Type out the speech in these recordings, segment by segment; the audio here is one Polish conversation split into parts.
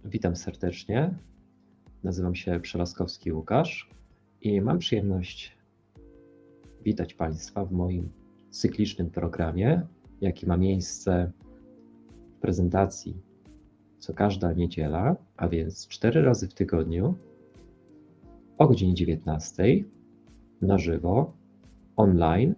Witam serdecznie. Nazywam się Przelaskowski Łukasz i mam przyjemność witać Państwa w moim cyklicznym programie, jaki ma miejsce w prezentacji co każda niedziela, a więc 4 razy w tygodniu o godzinie 19 na żywo, online.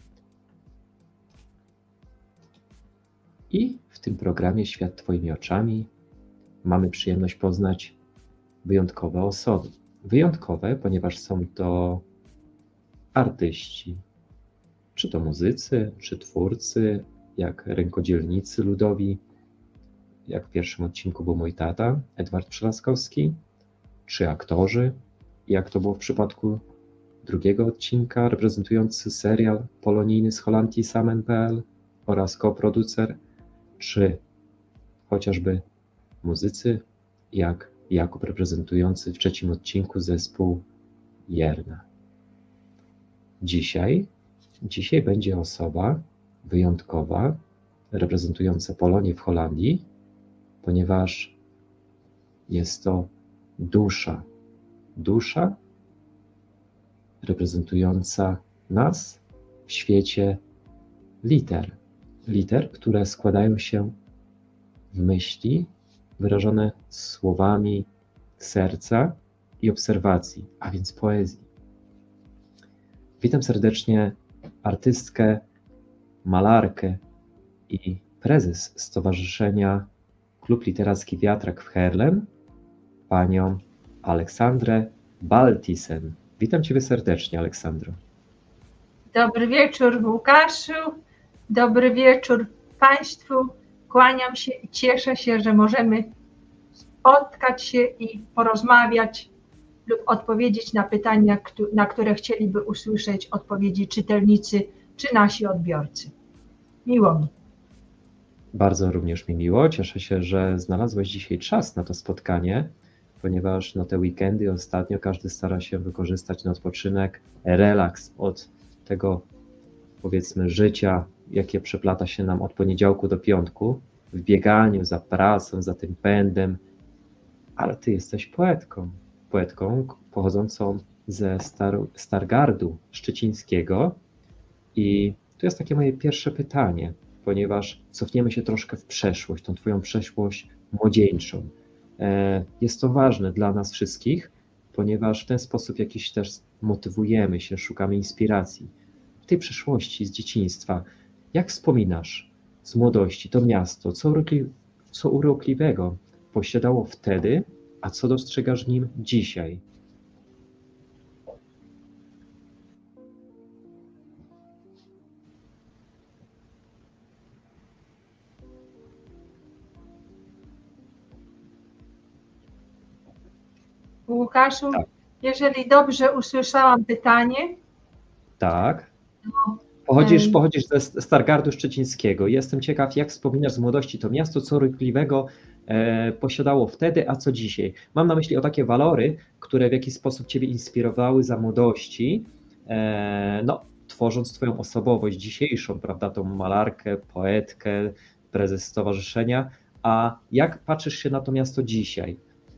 I w tym programie Świat Twoimi oczami mamy przyjemność poznać wyjątkowe osoby. Wyjątkowe, ponieważ są to artyści, czy to muzycy, czy twórcy, jak rękodzielnicy ludowi, jak w pierwszym odcinku był mój tata, Edward Przelaskowski, czy aktorzy, jak to było w przypadku drugiego odcinka, reprezentujący serial polonijny z Holandii Samen.pl oraz koproducer, czy chociażby muzycy, jak Jakub reprezentujący w trzecim odcinku zespół Jerna. Dzisiaj będzie osoba wyjątkowa, reprezentująca Polonię w Holandii, ponieważ jest to dusza reprezentująca nas w świecie liter, które składają się w myśli wyrażone słowami serca i obserwacji, a więc poezji. Witam serdecznie artystkę, malarkę i prezes Stowarzyszenia Klub Literacki Wiatrak w Heerlen, panią Aleksandrę Baltisen. Witam Ciebie serdecznie, Aleksandro. Dobry wieczór, Łukaszu. Dobry wieczór Państwu. Kłaniam się i cieszę się, że możemy spotkać się i porozmawiać lub odpowiedzieć na pytania, na które chcieliby usłyszeć odpowiedzi czytelnicy czy nasi odbiorcy. Miło mi. Bardzo również mi miło. Cieszę się, że znalazłeś dzisiaj czas na to spotkanie, ponieważ te weekendy ostatnio każdy stara się wykorzystać na odpoczynek, relaks od tego, powiedzmy, życia, jakie przeplata się nam od poniedziałku do piątku, w bieganiu za pracą, za tym pędem, ale ty jesteś poetką pochodzącą ze Stargardu Szczecińskiego i to jest takie moje pierwsze pytanie, ponieważ cofniemy się troszkę w przeszłość, tą twoją przeszłość młodzieńczą. Jest to ważne dla nas wszystkich, ponieważ w ten sposób jakiś też motywujemy się, szukamy inspiracji. W tej przeszłości z dzieciństwa, jak wspominasz z młodości to miasto, co urokliwego posiadało wtedy, a co dostrzegasz w nim dzisiaj? Łukaszu, Tak. Jeżeli dobrze usłyszałam pytanie. Tak. Pochodzisz ze Stargardu Szczecińskiego. Jestem ciekaw, jak wspominasz z młodości to miasto, co urokliwego posiadało wtedy, a co dzisiaj. Mam na myśli o takie walory, które w jakiś sposób Ciebie inspirowały za młodości, tworząc Twoją osobowość dzisiejszą, prawda, tą malarkę, poetkę, prezes stowarzyszenia. A jak patrzysz się na to miasto dzisiaj?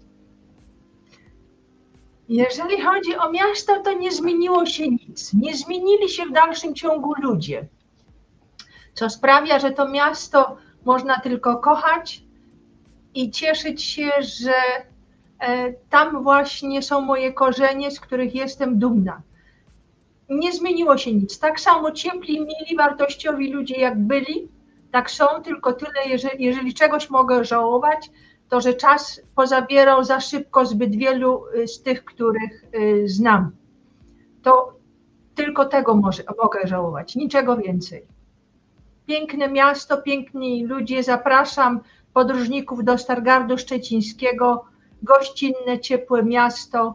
Jeżeli chodzi o miasto, to nie zmieniło się nic. Nie zmienili się w dalszym ciągu ludzie, co sprawia, że to miasto można tylko kochać i cieszyć się, że tam właśnie są moje korzenie, z których jestem dumna. Nie zmieniło się nic. Tak samo ciepli, mili, wartościowi ludzie jak byli, tak są, tylko tyle, jeżeli czegoś mogę żałować, to że czas pozabierał za szybko zbyt wielu z tych, których znam. To tylko tego mogę żałować, niczego więcej. Piękne miasto, piękni ludzie, zapraszam podróżników do Stargardu Szczecińskiego, gościnne, ciepłe miasto,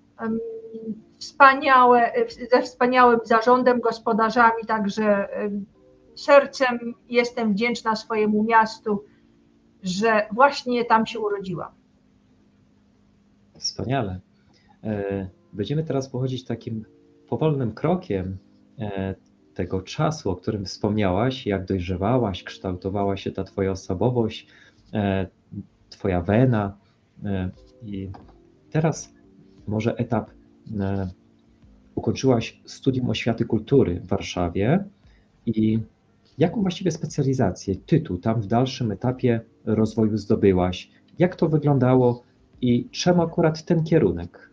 wspaniałe, ze wspaniałym zarządem, gospodarzami, także sercem jestem wdzięczna swojemu miastu, że właśnie tam się urodziłam. Wspaniale. Będziemy teraz pochodzić takim powolnym krokiem tego czasu, o którym wspomniałaś, jak dojrzewałaś, kształtowała się ta twoja osobowość, twoja wena, I teraz może etap, ukończyłaś studium oświaty kultury w Warszawie i jaką właściwie specjalizację, tytuł tam w dalszym etapie rozwoju zdobyłaś? Jak to wyglądało i czemu akurat ten kierunek?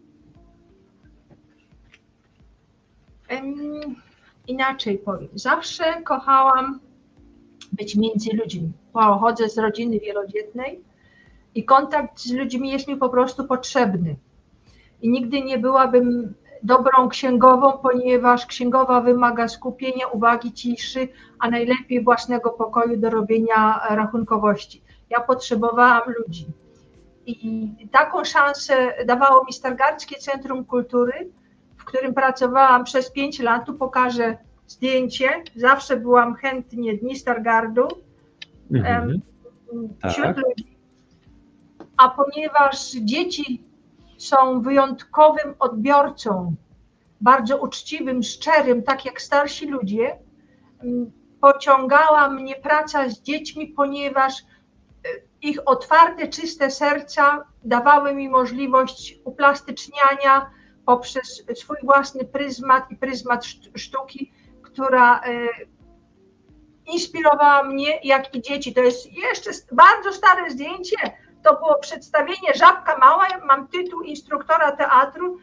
Inaczej powiem. Zawsze kochałam być między ludźmi. Pochodzę z rodziny wielodzietnej i kontakt z ludźmi jest mi po prostu potrzebny. I nigdy nie byłabym dobrą księgową, ponieważ księgowa wymaga skupienia, uwagi, ciszy, a najlepiej własnego pokoju do robienia rachunkowości. Ja potrzebowałam ludzi. I taką szansę dawało mi Stargardzkie Centrum Kultury, w którym pracowałam przez 5 lat. Tu pokażę zdjęcie. Zawsze byłam chętnie Dni Stargardu wśród ludzi. A ponieważ dzieci są wyjątkowym odbiorcą, bardzo uczciwym, szczerym, tak jak starsi ludzie, pociągała mnie praca z dziećmi, ponieważ ich otwarte, czyste serca dawały mi możliwość uplastyczniania poprzez swój własny pryzmat i pryzmat sztuki, która inspirowała mnie, jak i dzieci. To jest jeszcze bardzo stare zdjęcie. To było przedstawienie Żabka Mała. Ja mam tytuł instruktora teatru.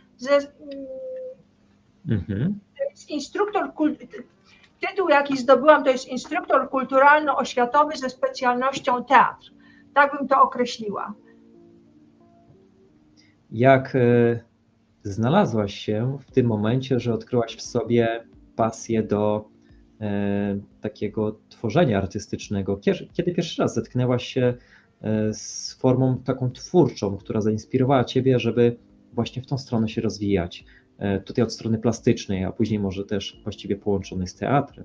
Tytuł, jaki zdobyłam, to jest instruktor kulturalno-oświatowy ze specjalnością teatr. Tak bym to określiła. Jak znalazłaś się w tym momencie, że odkryłaś w sobie pasję do takiego tworzenia artystycznego? Kiedy pierwszy raz zetknęłaś się z formą taką twórczą, która zainspirowała ciebie, żeby właśnie w tą stronę się rozwijać? Tutaj od strony plastycznej, a później może też właściwie połączonej z teatrem.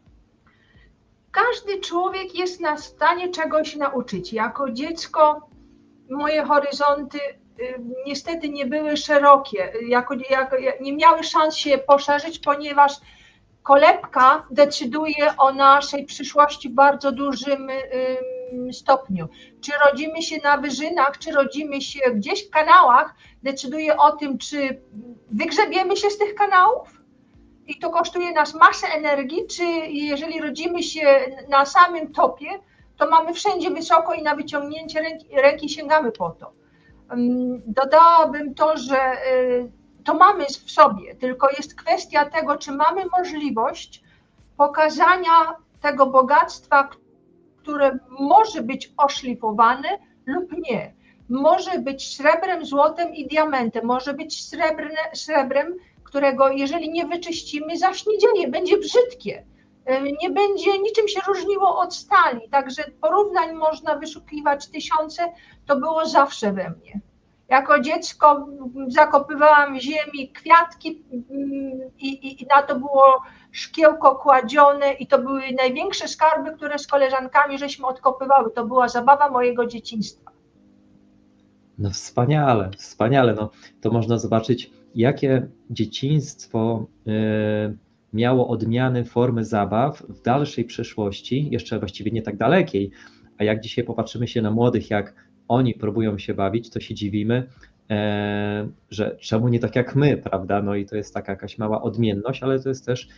Każdy człowiek jest na stanie czegoś nauczyć. Jako dziecko moje horyzonty niestety nie były szerokie, nie miały szans się poszerzyć, ponieważ kolebka decyduje o naszej przyszłości w bardzo dużym stopniu. Czy rodzimy się na wyżynach, czy rodzimy się gdzieś w kanałach, decyduje o tym, czy wygrzebiemy się z tych kanałów i to kosztuje nas masę energii, czy jeżeli rodzimy się na samym topie, to mamy wszędzie wysoko i na wyciągnięcie ręki sięgamy po to. Dodałabym to, że to mamy w sobie, tylko jest kwestia tego, czy mamy możliwość pokazania tego bogactwa, które może być oszlifowane lub nie. Może być srebrem, złotem i diamentem, może być srebrem, którego jeżeli nie wyczyścimy, zaśniedzieje, będzie brzydkie. Nie będzie niczym się różniło od stali, także porównań można wyszukiwać tysiące, to było zawsze we mnie. Jako dziecko zakopywałam w ziemi kwiatki i na to było szkiełko kładzione i to były największe skarby, które z koleżankami żeśmy odkopywały. To była zabawa mojego dzieciństwa. No wspaniale, wspaniale. No, to można zobaczyć, jakie dzieciństwo miało odmiany formy zabaw w dalszej przyszłości, jeszcze właściwie nie tak dalekiej, a jak dzisiaj popatrzymy się na młodych, jak oni próbują się bawić, to się dziwimy, że czemu nie tak jak my, prawda? No i to jest taka jakaś mała odmienność, ale to jest też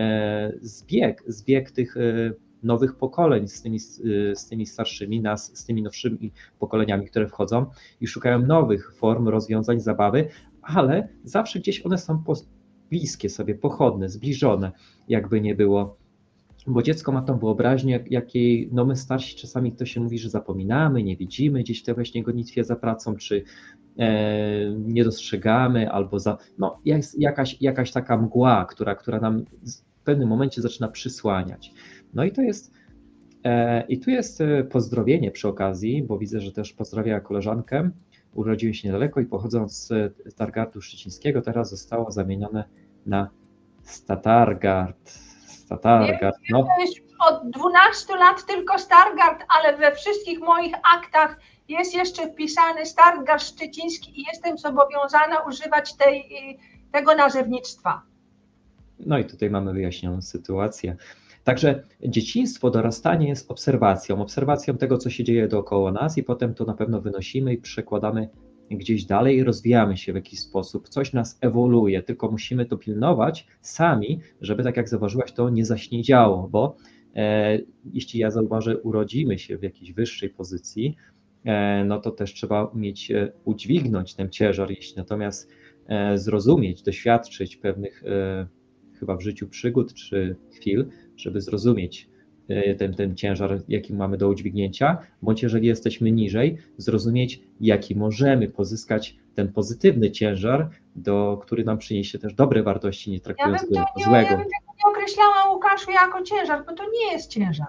zbieg tych nowych pokoleń z tymi starszymi, z tymi nowszymi pokoleniami, które wchodzą i szukają nowych form rozwiązań zabawy, ale zawsze gdzieś one są bliskie sobie, pochodne, zbliżone, jakby nie było. Bo dziecko ma tą wyobraźnię, jakiej no my starsi czasami to się mówi, że zapominamy, nie widzimy gdzieś w tej właśnie gonitwie za pracą, czy nie dostrzegamy, albo jest jakaś taka mgła, która nam w pewnym momencie zaczyna przysłaniać. No i tu jest pozdrowienie przy okazji, bo widzę, że też pozdrawia koleżankę, urodziłem się niedaleko i pochodząc z Stargardu Szczecińskiego, teraz zostało zamienione na Stargard. No. To jest od 12 lat tylko Stargard, ale we wszystkich moich aktach jest jeszcze wpisany Stargard Szczeciński i jestem zobowiązana używać tego nazewnictwa. No i tutaj mamy wyjaśnioną sytuację. Także dzieciństwo, dorastanie jest obserwacją tego, co się dzieje dookoła nas i potem to na pewno wynosimy i przekładamy gdzieś dalej i rozwijamy się w jakiś sposób. Coś nas ewoluuje, tylko musimy to pilnować sami, żeby tak jak zauważyłaś, to nie zaśniedziało, bo jeśli ja zauważę, urodzimy się w jakiejś wyższej pozycji, no to też trzeba umieć udźwignąć ten ciężar, jeśli natomiast zrozumieć, doświadczyć pewnych chyba w życiu przygód czy chwil, żeby zrozumieć ten ciężar, jaki mamy do udźwignięcia, bądź jeżeli jesteśmy niżej, zrozumieć, jaki możemy pozyskać ten pozytywny ciężar, który nam przyniesie też dobre wartości, nie traktując go jako złego. Ja bym tego nie określała, Łukaszu, jako ciężar, bo to nie jest ciężar.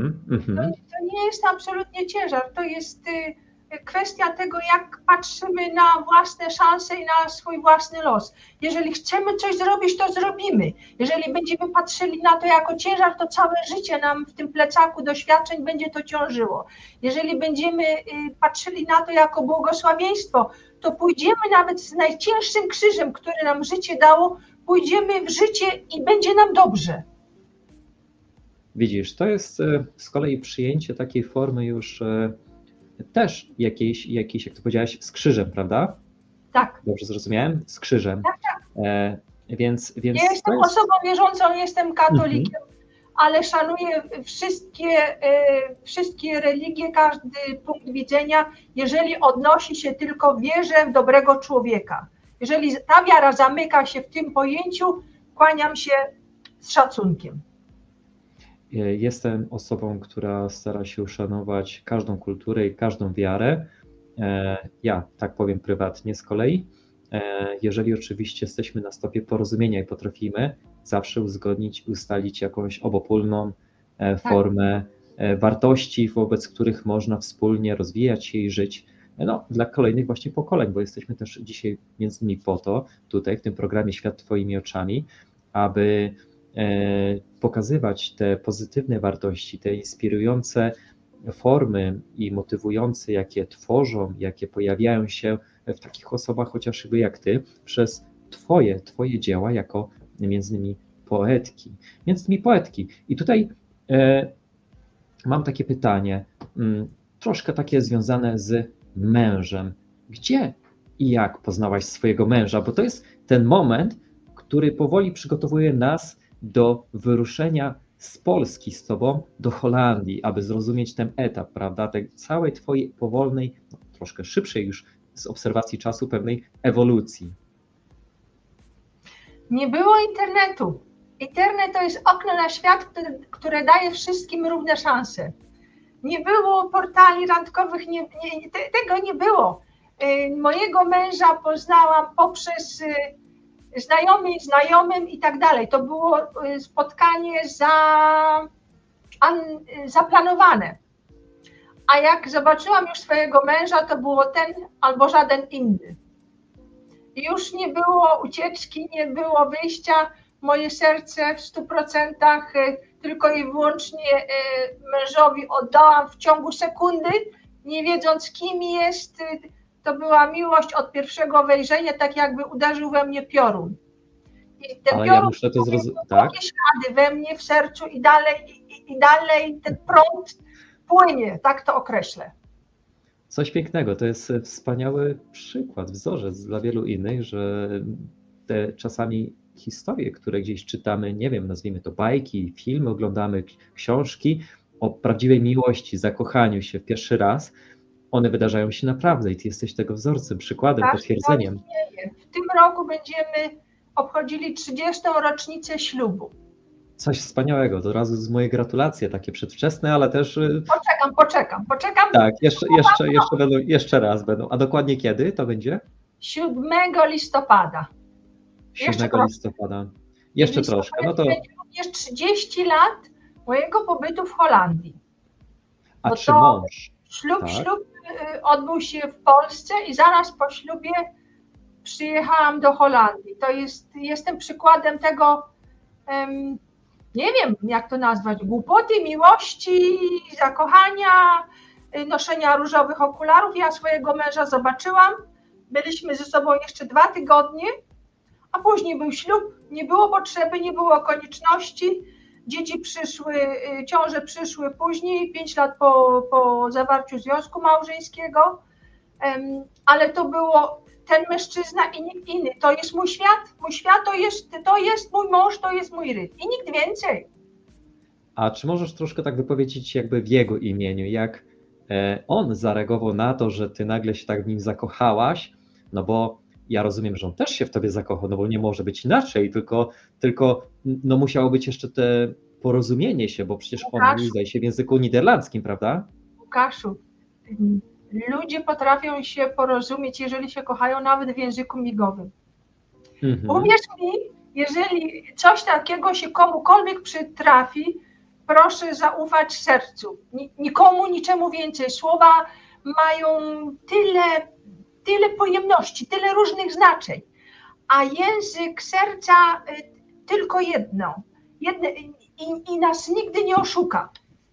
To nie jest absolutnie ciężar, to jest kwestia tego, jak patrzymy na własne szanse i na swój własny los. Jeżeli chcemy coś zrobić, to zrobimy. Jeżeli będziemy patrzyli na to jako ciężar, to całe życie nam w tym plecaku doświadczeń będzie to ciążyło. Jeżeli będziemy patrzyli na to jako błogosławieństwo, to pójdziemy nawet z najcięższym krzyżem, który nam życie dało, pójdziemy w życie i będzie nam dobrze. Widzisz, to jest z kolei przyjęcie takiej formy już też jakiejś, jak to powiedziałaś, z krzyżem, prawda? Tak. Dobrze zrozumiałem? Z krzyżem. Tak, tak. Więc ja jestem osobą wierzącą, jestem katolikiem, ale szanuję wszystkie religie, każdy punkt widzenia, jeżeli odnosi się tylko w wierze w dobrego człowieka. Jeżeli ta wiara zamyka się w tym pojęciu, kłaniam się z szacunkiem. Jestem osobą, która stara się uszanować każdą kulturę i każdą wiarę. Ja tak powiem prywatnie z kolei. Jeżeli oczywiście jesteśmy na stopie porozumienia i potrafimy zawsze uzgodnić, ustalić jakąś obopólną formę wartości, wobec których można wspólnie rozwijać się i żyć, no, dla kolejnych właśnie pokoleń, bo jesteśmy też dzisiaj między innymi po to, tutaj w tym programie Świat Twoimi oczami, aby pokazywać te pozytywne wartości, te inspirujące formy i motywujące, jakie tworzą, jakie pojawiają się w takich osobach chociażby jak ty, przez twoje dzieła jako między innymi poetki. I tutaj mam takie pytanie, troszkę takie związane z mężem. Gdzie i jak poznałaś swojego męża? Bo to jest ten moment, który powoli przygotowuje nas do wyruszenia z Polski z tobą do Holandii, aby zrozumieć ten etap, prawda, tej całej twojej powolnej, no, troszkę szybszej już z obserwacji czasu pewnej ewolucji. Nie było internetu. Internet to jest okno na świat, które daje wszystkim równe szanse. Nie było portali randkowych, tego nie było. Mojego męża poznałam poprzez znajomym i tak dalej. To było spotkanie zaplanowane. A jak zobaczyłam już swojego męża, to było ten albo żaden inny. Już nie było ucieczki, nie było wyjścia. Moje serce w 100% tylko i wyłącznie mężowi oddałam w ciągu sekundy, nie wiedząc kim jest. To była miłość od pierwszego wejrzenia, tak jakby uderzył we mnie piorun. I ten ale piorun ja muszę to zrozumieć, tak? Jakieś ślady we mnie, w sercu i dalej ten prąd płynie, tak to określę. Coś pięknego, to jest wspaniały przykład, wzorzec dla wielu innych, że te czasami historie, które gdzieś czytamy, nie wiem, nazwijmy to bajki, filmy, oglądamy książki o prawdziwej miłości, zakochaniu się w pierwszy raz, one wydarzają się naprawdę i ty jesteś tego wzorcem, przykładem, Tak, potwierdzeniem. W tym roku będziemy obchodzili 30. rocznicę ślubu. Coś wspaniałego, to razu z moje gratulacje, takie przedwczesne, ale też... Poczekam. Tak, jeszcze raz będą. A dokładnie kiedy to będzie? 7 listopada. 7 listopada. Jeszcze troszkę. No to... Będzie również 30 lat mojego pobytu w Holandii. A czy mąż? Ślub odbył się w Polsce i zaraz po ślubie przyjechałam do Holandii. Jestem przykładem tego, nie wiem jak to nazwać, głupoty, miłości, zakochania, noszenia różowych okularów. Ja swojego męża zobaczyłam, byliśmy ze sobą jeszcze 2 tygodnie, a później był ślub, nie było potrzeby, nie było konieczności. dzieci przyszły, ciąże przyszły później, 5 lat po zawarciu związku małżeńskiego, ale to było ten mężczyzna i nikt inny. To jest mój świat to jest mój mąż, to jest mój ryb i nikt więcej. A czy możesz troszkę tak wypowiedzieć jakby w jego imieniu, jak on zareagował na to, że ty nagle się tak w nim zakochałaś, no bo ja rozumiem, że on też się w tobie zakochał, no bo nie może być inaczej, tylko no musiało być jeszcze te porozumienie się, bo przecież on mówił, zdaje się, w języku niderlandzkim, prawda? Łukaszu, ludzie potrafią się porozumieć, jeżeli się kochają, nawet w języku migowym. Uwierz mi, jeżeli coś takiego się komukolwiek przytrafi, proszę zaufać sercu. Nikomu, niczemu więcej. Słowa mają tyle pojemności, tyle różnych znaczeń, a język serca tylko jedno i nas nigdy nie oszuka.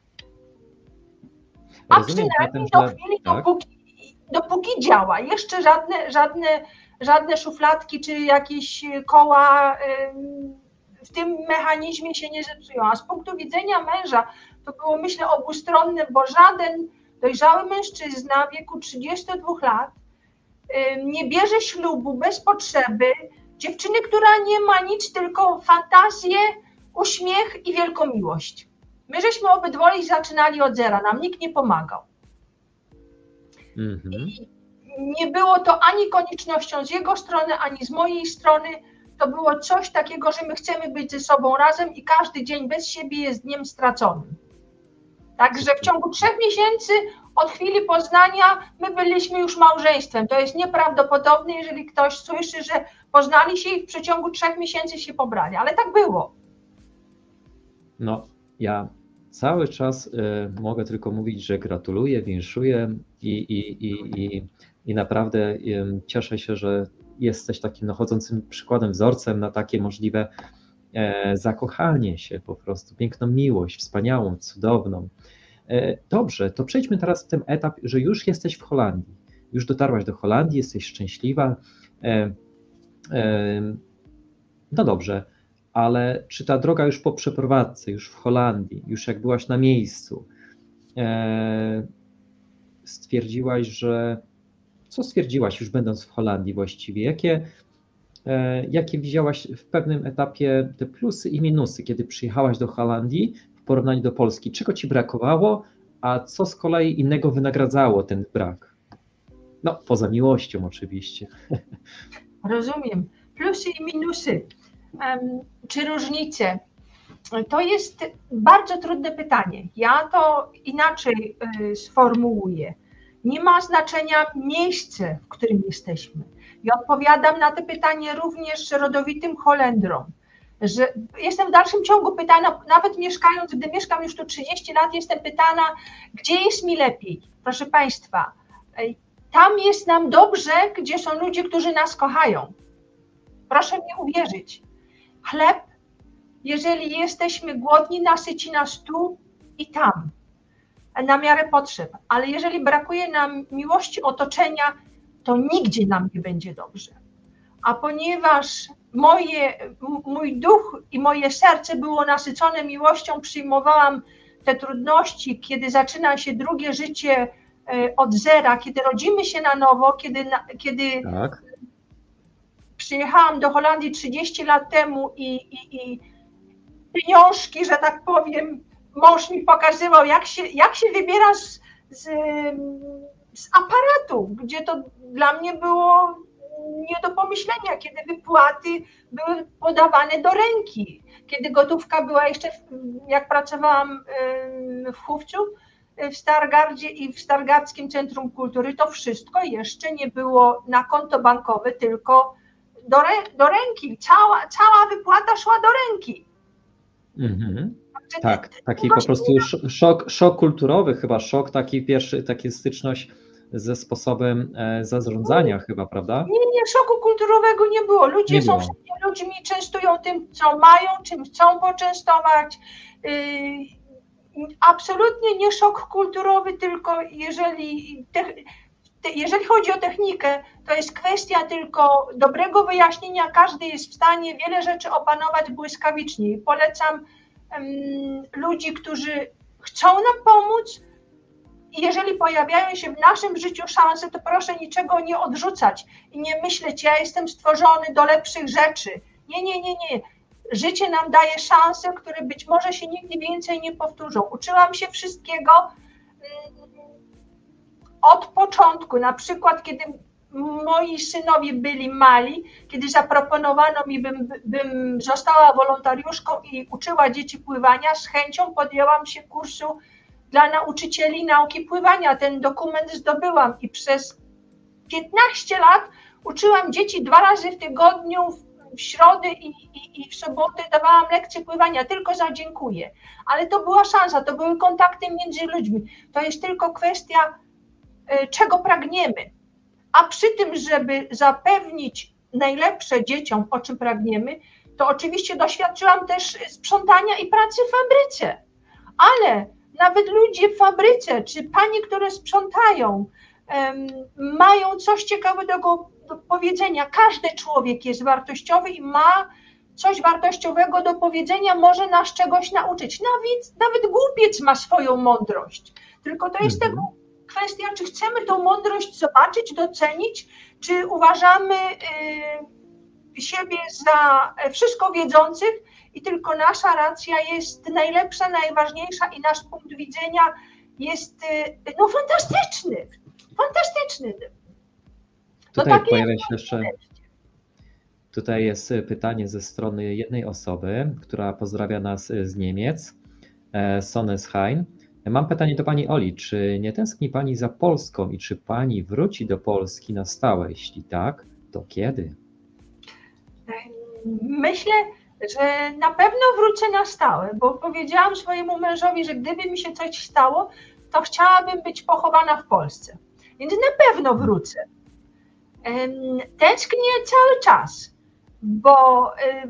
A przynajmniej do chwili, dopóki działa. Jeszcze żadne szufladki czy jakieś koła w tym mechanizmie się nie zepsują. A z punktu widzenia męża to było, myślę, obustronne, bo żaden dojrzały mężczyzna w wieku 32 lat nie bierze ślubu bez potrzeby dziewczyny, która nie ma nic, tylko fantazję, uśmiech i wielką miłość. My żeśmy obydwoje zaczynali od zera, nam nikt nie pomagał. I nie było to ani koniecznością z jego strony, ani z mojej strony. To było coś takiego, że my chcemy być ze sobą razem i każdy dzień bez siebie jest dniem straconym. Także w ciągu 3 miesięcy od chwili poznania my byliśmy już małżeństwem. To jest nieprawdopodobne, jeżeli ktoś słyszy, że poznali się i w przeciągu 3 miesięcy się pobrali, ale tak było. No, ja cały czas mogę tylko mówić, że gratuluję, winszuję i naprawdę cieszę się, że jesteś takim chodzącym przykładem, wzorcem na takie możliwe zakochanie się po prostu, piękną miłość, wspaniałą, cudowną. Dobrze, to przejdźmy teraz w ten etap, że już jesteś w Holandii, już dotarłaś do Holandii, jesteś szczęśliwa. No dobrze, ale czy ta droga już po przeprowadzce, już w Holandii, już jak byłaś na miejscu, stwierdziłaś, że... Co stwierdziłaś już będąc w Holandii właściwie? Jakie widziałaś w pewnym etapie te plusy i minusy, kiedy przyjechałaś do Holandii w porównaniu do Polski? Czego ci brakowało, a co z kolei innego wynagradzało ten brak? No, poza miłością oczywiście. Rozumiem. Plusy i minusy. Czy różnice? To jest bardzo trudne pytanie. Ja to inaczej sformułuję. Nie ma znaczenia miejsce, w którym jesteśmy. Ja odpowiadam na to pytanie również rodowitym Holendrom, że jestem w dalszym ciągu pytana, nawet mieszkając, gdy mieszkam już tu 30 lat, jestem pytana, gdzie jest mi lepiej. Proszę Państwa, tam jest nam dobrze, gdzie są ludzie, którzy nas kochają. Proszę mi uwierzyć. Chleb, jeżeli jesteśmy głodni, nasyci nas tu i tam, na miarę potrzeb, ale jeżeli brakuje nam miłości otoczenia, to nigdzie nam nie będzie dobrze. A ponieważ mój duch i moje serce było nasycone miłością, przyjmowałam te trudności, kiedy zaczyna się drugie życie od zera, kiedy rodzimy się na nowo, kiedy tak. Przyjechałam do Holandii 30 lat temu i pieniążki, że tak powiem, mąż mi pokazywał, jak się wybiera z aparatu, gdzie to dla mnie było nie do pomyślenia, kiedy wypłaty były podawane do ręki, kiedy gotówka była jeszcze, jak pracowałam w Hufcu, w Stargardzie i w Stargardzkim Centrum Kultury, to wszystko jeszcze nie było na konto bankowe, tylko do ręki. Cała wypłata szła do ręki. Mhm. Tak, taki po prostu szok kulturowy, chyba szok taki pierwszy, taka styczność ze sposobem zarządzania chyba, prawda? Nie, szoku kulturowego nie było. Ludzie są ludźmi, częstują tym, co mają, czym chcą poczęstować. Absolutnie nie szok kulturowy, tylko jeżeli chodzi o technikę, to jest kwestia tylko dobrego wyjaśnienia. Każdy jest w stanie wiele rzeczy opanować błyskawicznie. Polecam ludzi, którzy chcą nam pomóc. I jeżeli pojawiają się w naszym życiu szanse, to proszę niczego nie odrzucać i nie myśleć, ja jestem stworzony do lepszych rzeczy. Nie, nie, nie, nie. Życie nam daje szanse, które być może się nigdy więcej nie powtórzą. Uczyłam się wszystkiego od początku. Na przykład, kiedy moi synowie byli mali, kiedy zaproponowano mi, bym została wolontariuszką i uczyła dzieci pływania, z chęcią podjęłam się kursu dla nauczycieli nauki pływania. Ten dokument zdobyłam i przez 15 lat uczyłam dzieci 2 razy w tygodniu, w środę i w sobotę dawałam lekcje pływania, tylko za dziękuję. Ale to była szansa, to były kontakty między ludźmi. To jest tylko kwestia, czego pragniemy. A przy tym, żeby zapewnić najlepsze dzieciom, o czym pragniemy, to oczywiście doświadczyłam też sprzątania i pracy w fabryce. Ale nawet ludzie w fabryce, czy panie, które sprzątają, mają coś ciekawego do powiedzenia. Każdy człowiek jest wartościowy i ma coś wartościowego do powiedzenia, może nas czegoś nauczyć. Nawet głupiec ma swoją mądrość. Tylko to jest tego kwestia, czy chcemy tą mądrość zobaczyć, docenić, czy uważamy siebie za wszystko wiedzących i tylko nasza racja jest najlepsza, najważniejsza i nasz punkt widzenia jest fantastyczny. Fantastyczny. Tutaj pojawia się jeszcze, tutaj jest pytanie ze strony jednej osoby, która pozdrawia nas z Niemiec, Sonnesheim. Mam pytanie do pani Oli, czy nie tęskni pani za Polską i czy pani wróci do Polski na stałe? Jeśli tak, to kiedy? Myślę, że na pewno wrócę na stałe, bo powiedziałam swojemu mężowi, że gdyby mi się coś stało, to chciałabym być pochowana w Polsce. Więc na pewno wrócę. Tęsknię cały czas, bo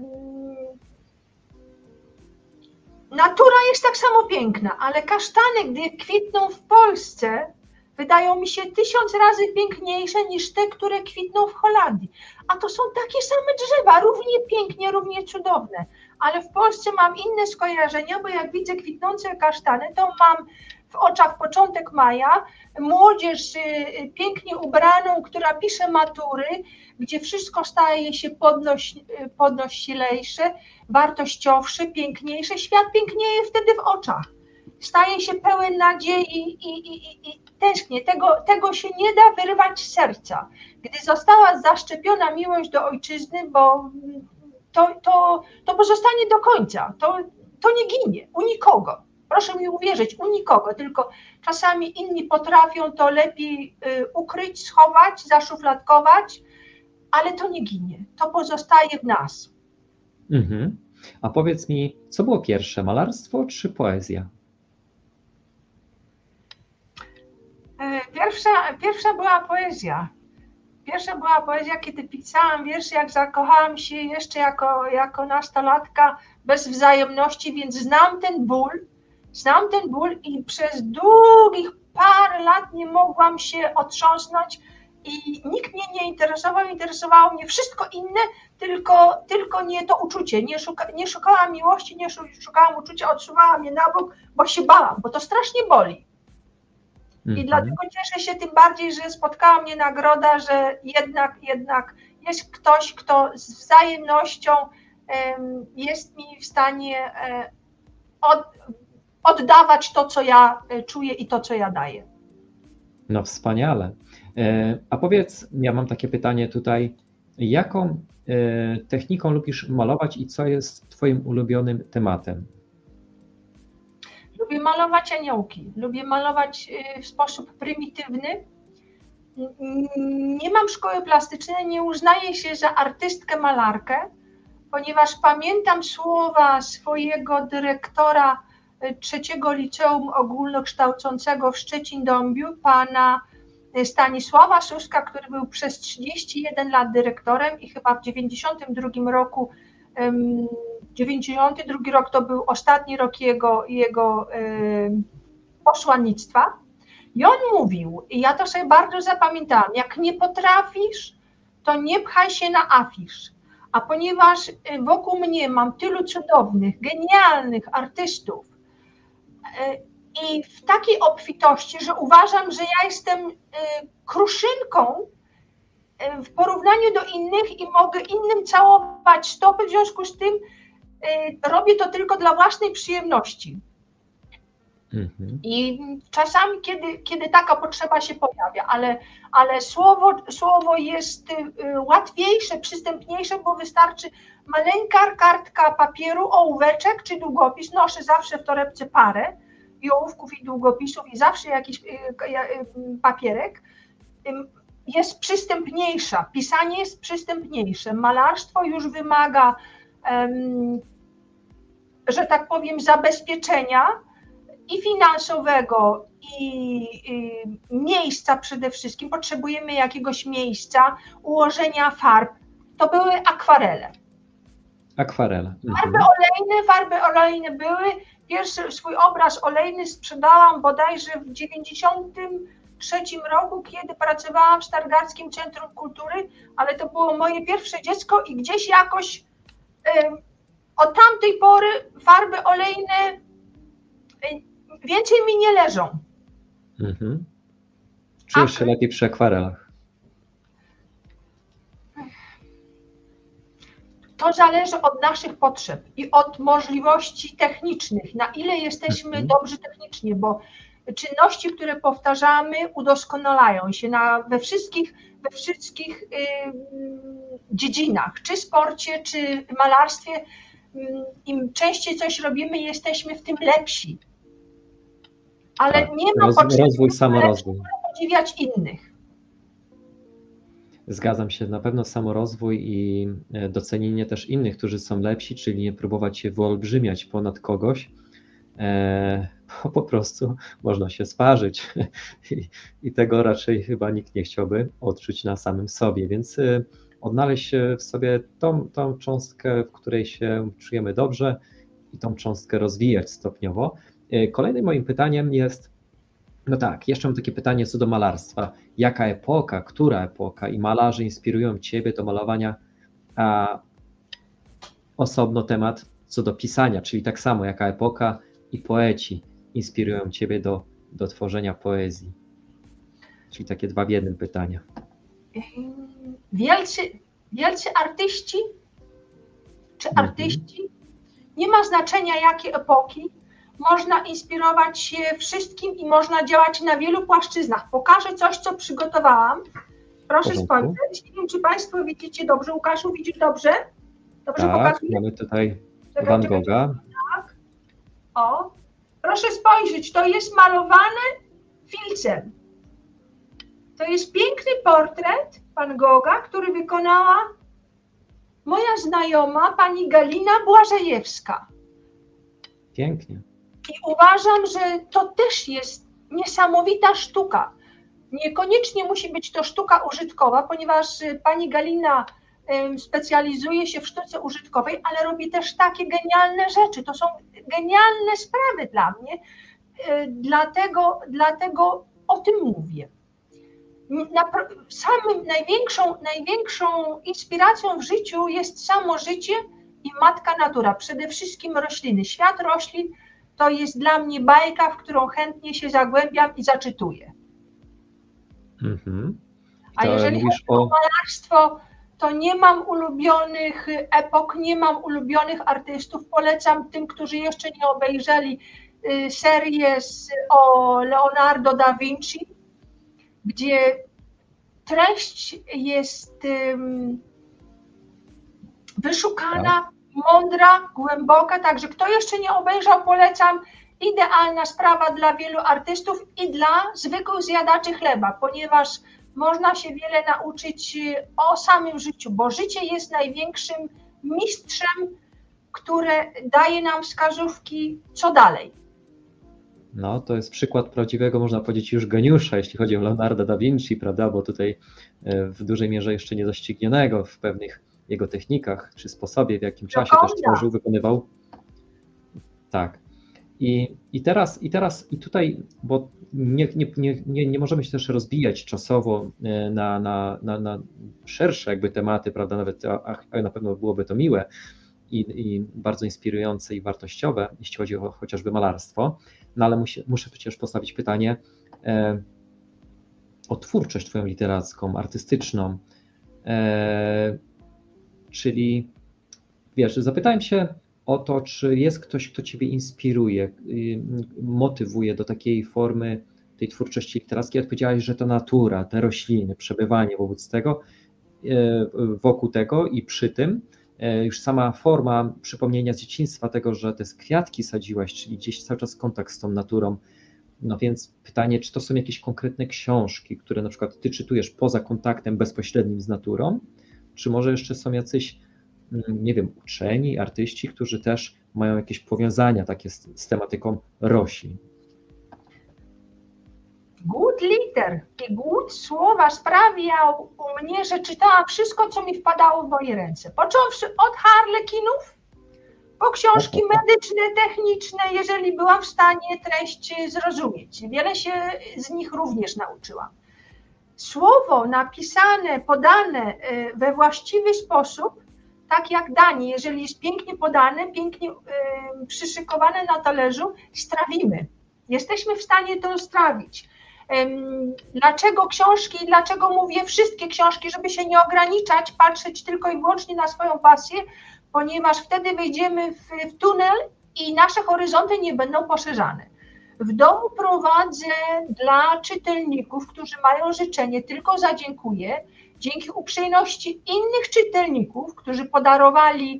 natura jest tak samo piękna, ale kasztany, gdy kwitną w Polsce, wydają mi się 1000 razy piękniejsze niż te, które kwitną w Holandii. A to są takie same drzewa, równie pięknie, równie cudowne. Ale w Polsce mam inne skojarzenia, bo jak widzę kwitnące kasztany, to mam w oczach początek maja, młodzież pięknie ubraną, która pisze matury, gdzie wszystko staje się podnoślejsze, wartościowsze, piękniejsze. Świat pięknieje wtedy w oczach. Staje się pełen nadziei i tęsknię. Tego się nie da wyrwać z serca. Gdy została zaszczepiona miłość do ojczyzny, bo to pozostanie do końca. To nie ginie u nikogo. Proszę mi uwierzyć, u nikogo, tylko czasami inni potrafią to lepiej ukryć, schować, zaszufladkować, ale to nie ginie. To pozostaje w nas. A powiedz mi, co było pierwsze, malarstwo czy poezja? Pierwsza była poezja. Pierwsza była poezja, kiedy pisałam wiersze, jak zakochałam się jeszcze jako nastolatka bez wzajemności, więc znam ten ból i przez długich parę lat nie mogłam się otrząsnąć i nikt mnie nie interesował, interesowało mnie wszystko inne, tylko nie to uczucie. Nie szukałam miłości, nie szukałam uczucia, odsuwałam je na bok, bo się bałam, bo to strasznie boli. I dlatego cieszę się tym bardziej, że spotkała mnie nagroda, że jednak jest ktoś, kto z wzajemnością jest mi w stanie oddawać to, co ja czuję i to, co ja daję. No wspaniale. A powiedz, ja mam takie pytanie tutaj, jaką techniką lubisz malować i co jest twoim ulubionym tematem? Lubię malować aniołki, lubię malować w sposób prymitywny. Nie mam szkoły plastycznej, nie uznaję się za artystkę malarkę, ponieważ pamiętam słowa swojego dyrektora trzeciego liceum ogólnokształcącego w Szczecin-Dąbiu, pana Stanisława Suska, który był przez 31 lat dyrektorem i chyba w 92 roku 92 rok to był ostatni rok jego posłannictwa i on mówił, i ja to sobie bardzo zapamiętałam, jak nie potrafisz, to nie pchaj się na afisz, A ponieważ wokół mnie mam tylu cudownych, genialnych artystów i w takiej obfitości, że uważam, że ja jestem kruszynką w porównaniu do innych i mogę innym całować stopy, w związku z tym robię to tylko dla własnej przyjemności. I czasami, kiedy taka potrzeba się pojawia, ale słowo jest łatwiejsze, przystępniejsze, bo wystarczy maleńka kartka papieru, ołóweczek czy długopis. Noszę zawsze w torebce parę i ołówków i długopisów i zawsze jakiś papierek. Jest przystępniejsza, pisanie jest przystępniejsze, malarstwo już wymaga, że tak powiem, zabezpieczenia i finansowego, i miejsca przede wszystkim. Potrzebujemy jakiegoś miejsca, ułożenia farb. To były akwarele. Akwarele. Farby olejne były. Pierwszy swój obraz olejny sprzedałam bodajże w 1993 roku, kiedy pracowałam w Stargardzkim Centrum Kultury, ale to było moje pierwsze dziecko i gdzieś jakoś od tamtej pory farby olejne więcej mi nie leżą. Czujesz się lepiej przy akwarelach? To zależy od naszych potrzeb i od możliwości technicznych, na ile jesteśmy dobrzy technicznie, bo czynności, które powtarzamy, udoskonalają się we wszystkich dziedzinach, czy sporcie, czy malarstwie. Im częściej coś robimy, jesteśmy w tym lepsi. Ale tak, nie ma potrzeby, rozwój, samorozwój. Podziwiać innych. Zgadzam się, na pewno samorozwój i docenienie też innych, którzy są lepsi, czyli nie próbować się wyolbrzymiać ponad kogoś, bo po prostu można się sparzyć i tego raczej chyba nikt nie chciałby odczuć na samym sobie, więc odnaleźć w sobie tą cząstkę, w której się czujemy dobrze i tą cząstkę rozwijać stopniowo. Kolejnym moim pytaniem jest, no tak, jeszcze mam takie pytanie co do malarstwa. Jaka epoka, która epoka i malarze inspirują Ciebie do malowania, a osobno temat co do pisania, czyli tak samo jaka epoka i poeci inspirują Ciebie do tworzenia poezji? Czyli takie dwa w jednym pytania. Wielcy artyści czy artyści, nie ma znaczenia jakie epoki, można inspirować się wszystkim i można działać na wielu płaszczyznach. Pokażę coś, co przygotowałam. Proszę spojrzeć. Nie wiem, czy Państwo widzicie dobrze. Łukaszu, widzisz dobrze? Dobrze tak, pokazuję? Mamy tutaj Van Gogha. Tak. O, proszę spojrzeć, to jest malowane filcem. To jest piękny portret Van Gogha, który wykonała moja znajoma, pani Galina Błażejewska. Pięknie. I uważam, że to też jest niesamowita sztuka. Niekoniecznie musi być to sztuka użytkowa, ponieważ pani Galina specjalizuje się w sztuce użytkowej, ale robi też takie genialne rzeczy. To są genialne sprawy dla mnie, dlatego o tym mówię. Największą inspiracją w życiu jest samo życie i matka natura, przede wszystkim rośliny. Świat roślin to jest dla mnie bajka, w którą chętnie się zagłębiam i zaczytuję. A jeżeli chodzi o malarstwo, to nie mam ulubionych epok, nie mam ulubionych artystów. Polecam tym, którzy jeszcze nie obejrzeli serię o Leonardo da Vinci, gdzie treść jest wyszukana, mądra, głęboka, także kto jeszcze nie obejrzał, polecam. Idealna sprawa dla wielu artystów i dla zwykłych zjadaczy chleba, ponieważ można się wiele nauczyć o samym życiu, bo życie jest największym mistrzem, które daje nam wskazówki, co dalej. No, to jest przykład prawdziwego, można powiedzieć, już geniusza, jeśli chodzi o Leonardo da Vinci, prawda, bo tutaj w dużej mierze jeszcze niedoścignionego w pewnych jego technikach, czy sposobie, w jakim czasie też tworzył, wykonywał. Tak. I tutaj, bo nie możemy się też rozbijać czasowo na szersze jakby tematy, prawda, nawet na pewno byłoby to miłe i bardzo inspirujące i wartościowe, jeśli chodzi o chociażby malarstwo, no ale muszę przecież postawić pytanie o twórczość twoją literacką, artystyczną, czyli wiesz, zapytałem się o to, czy jest ktoś, kto ciebie inspiruje, motywuje do takiej formy tej twórczości literackiej. Odpowiedziałaś, że to natura, te rośliny, przebywanie wokół tego i przy tym już sama forma przypomnienia z dzieciństwa tego, że te kwiatki sadziłaś, czyli gdzieś cały czas kontakt z tą naturą. No więc pytanie, czy to są jakieś konkretne książki, które na przykład ty czytujesz poza kontaktem bezpośrednim z naturą, czy może jeszcze są jacyś, nie wiem, uczeni, artyści, którzy też mają jakieś powiązania takie z tematyką roślin? Głód liter i głód słowa sprawiał u mnie, że czytałam wszystko, co mi wpadało w moje ręce. Począwszy od harlekinów, po książki medyczne, techniczne, jeżeli byłam w stanie treść zrozumieć. Wiele się z nich również nauczyłam. Słowo napisane, podane we właściwy sposób, tak jak danie, jeżeli jest pięknie podane, pięknie przyszykowane na talerzu, strawimy. Jesteśmy w stanie to strawić. Dlaczego książki, dlaczego mówię wszystkie książki, żeby się nie ograniczać, patrzeć tylko i wyłącznie na swoją pasję, ponieważ wtedy wejdziemy w tunel i nasze horyzonty nie będą poszerzane. W domu prowadzę dla czytelników, którzy mają życzenie, tylko zadziękuję, dzięki uprzejmości innych czytelników, którzy podarowali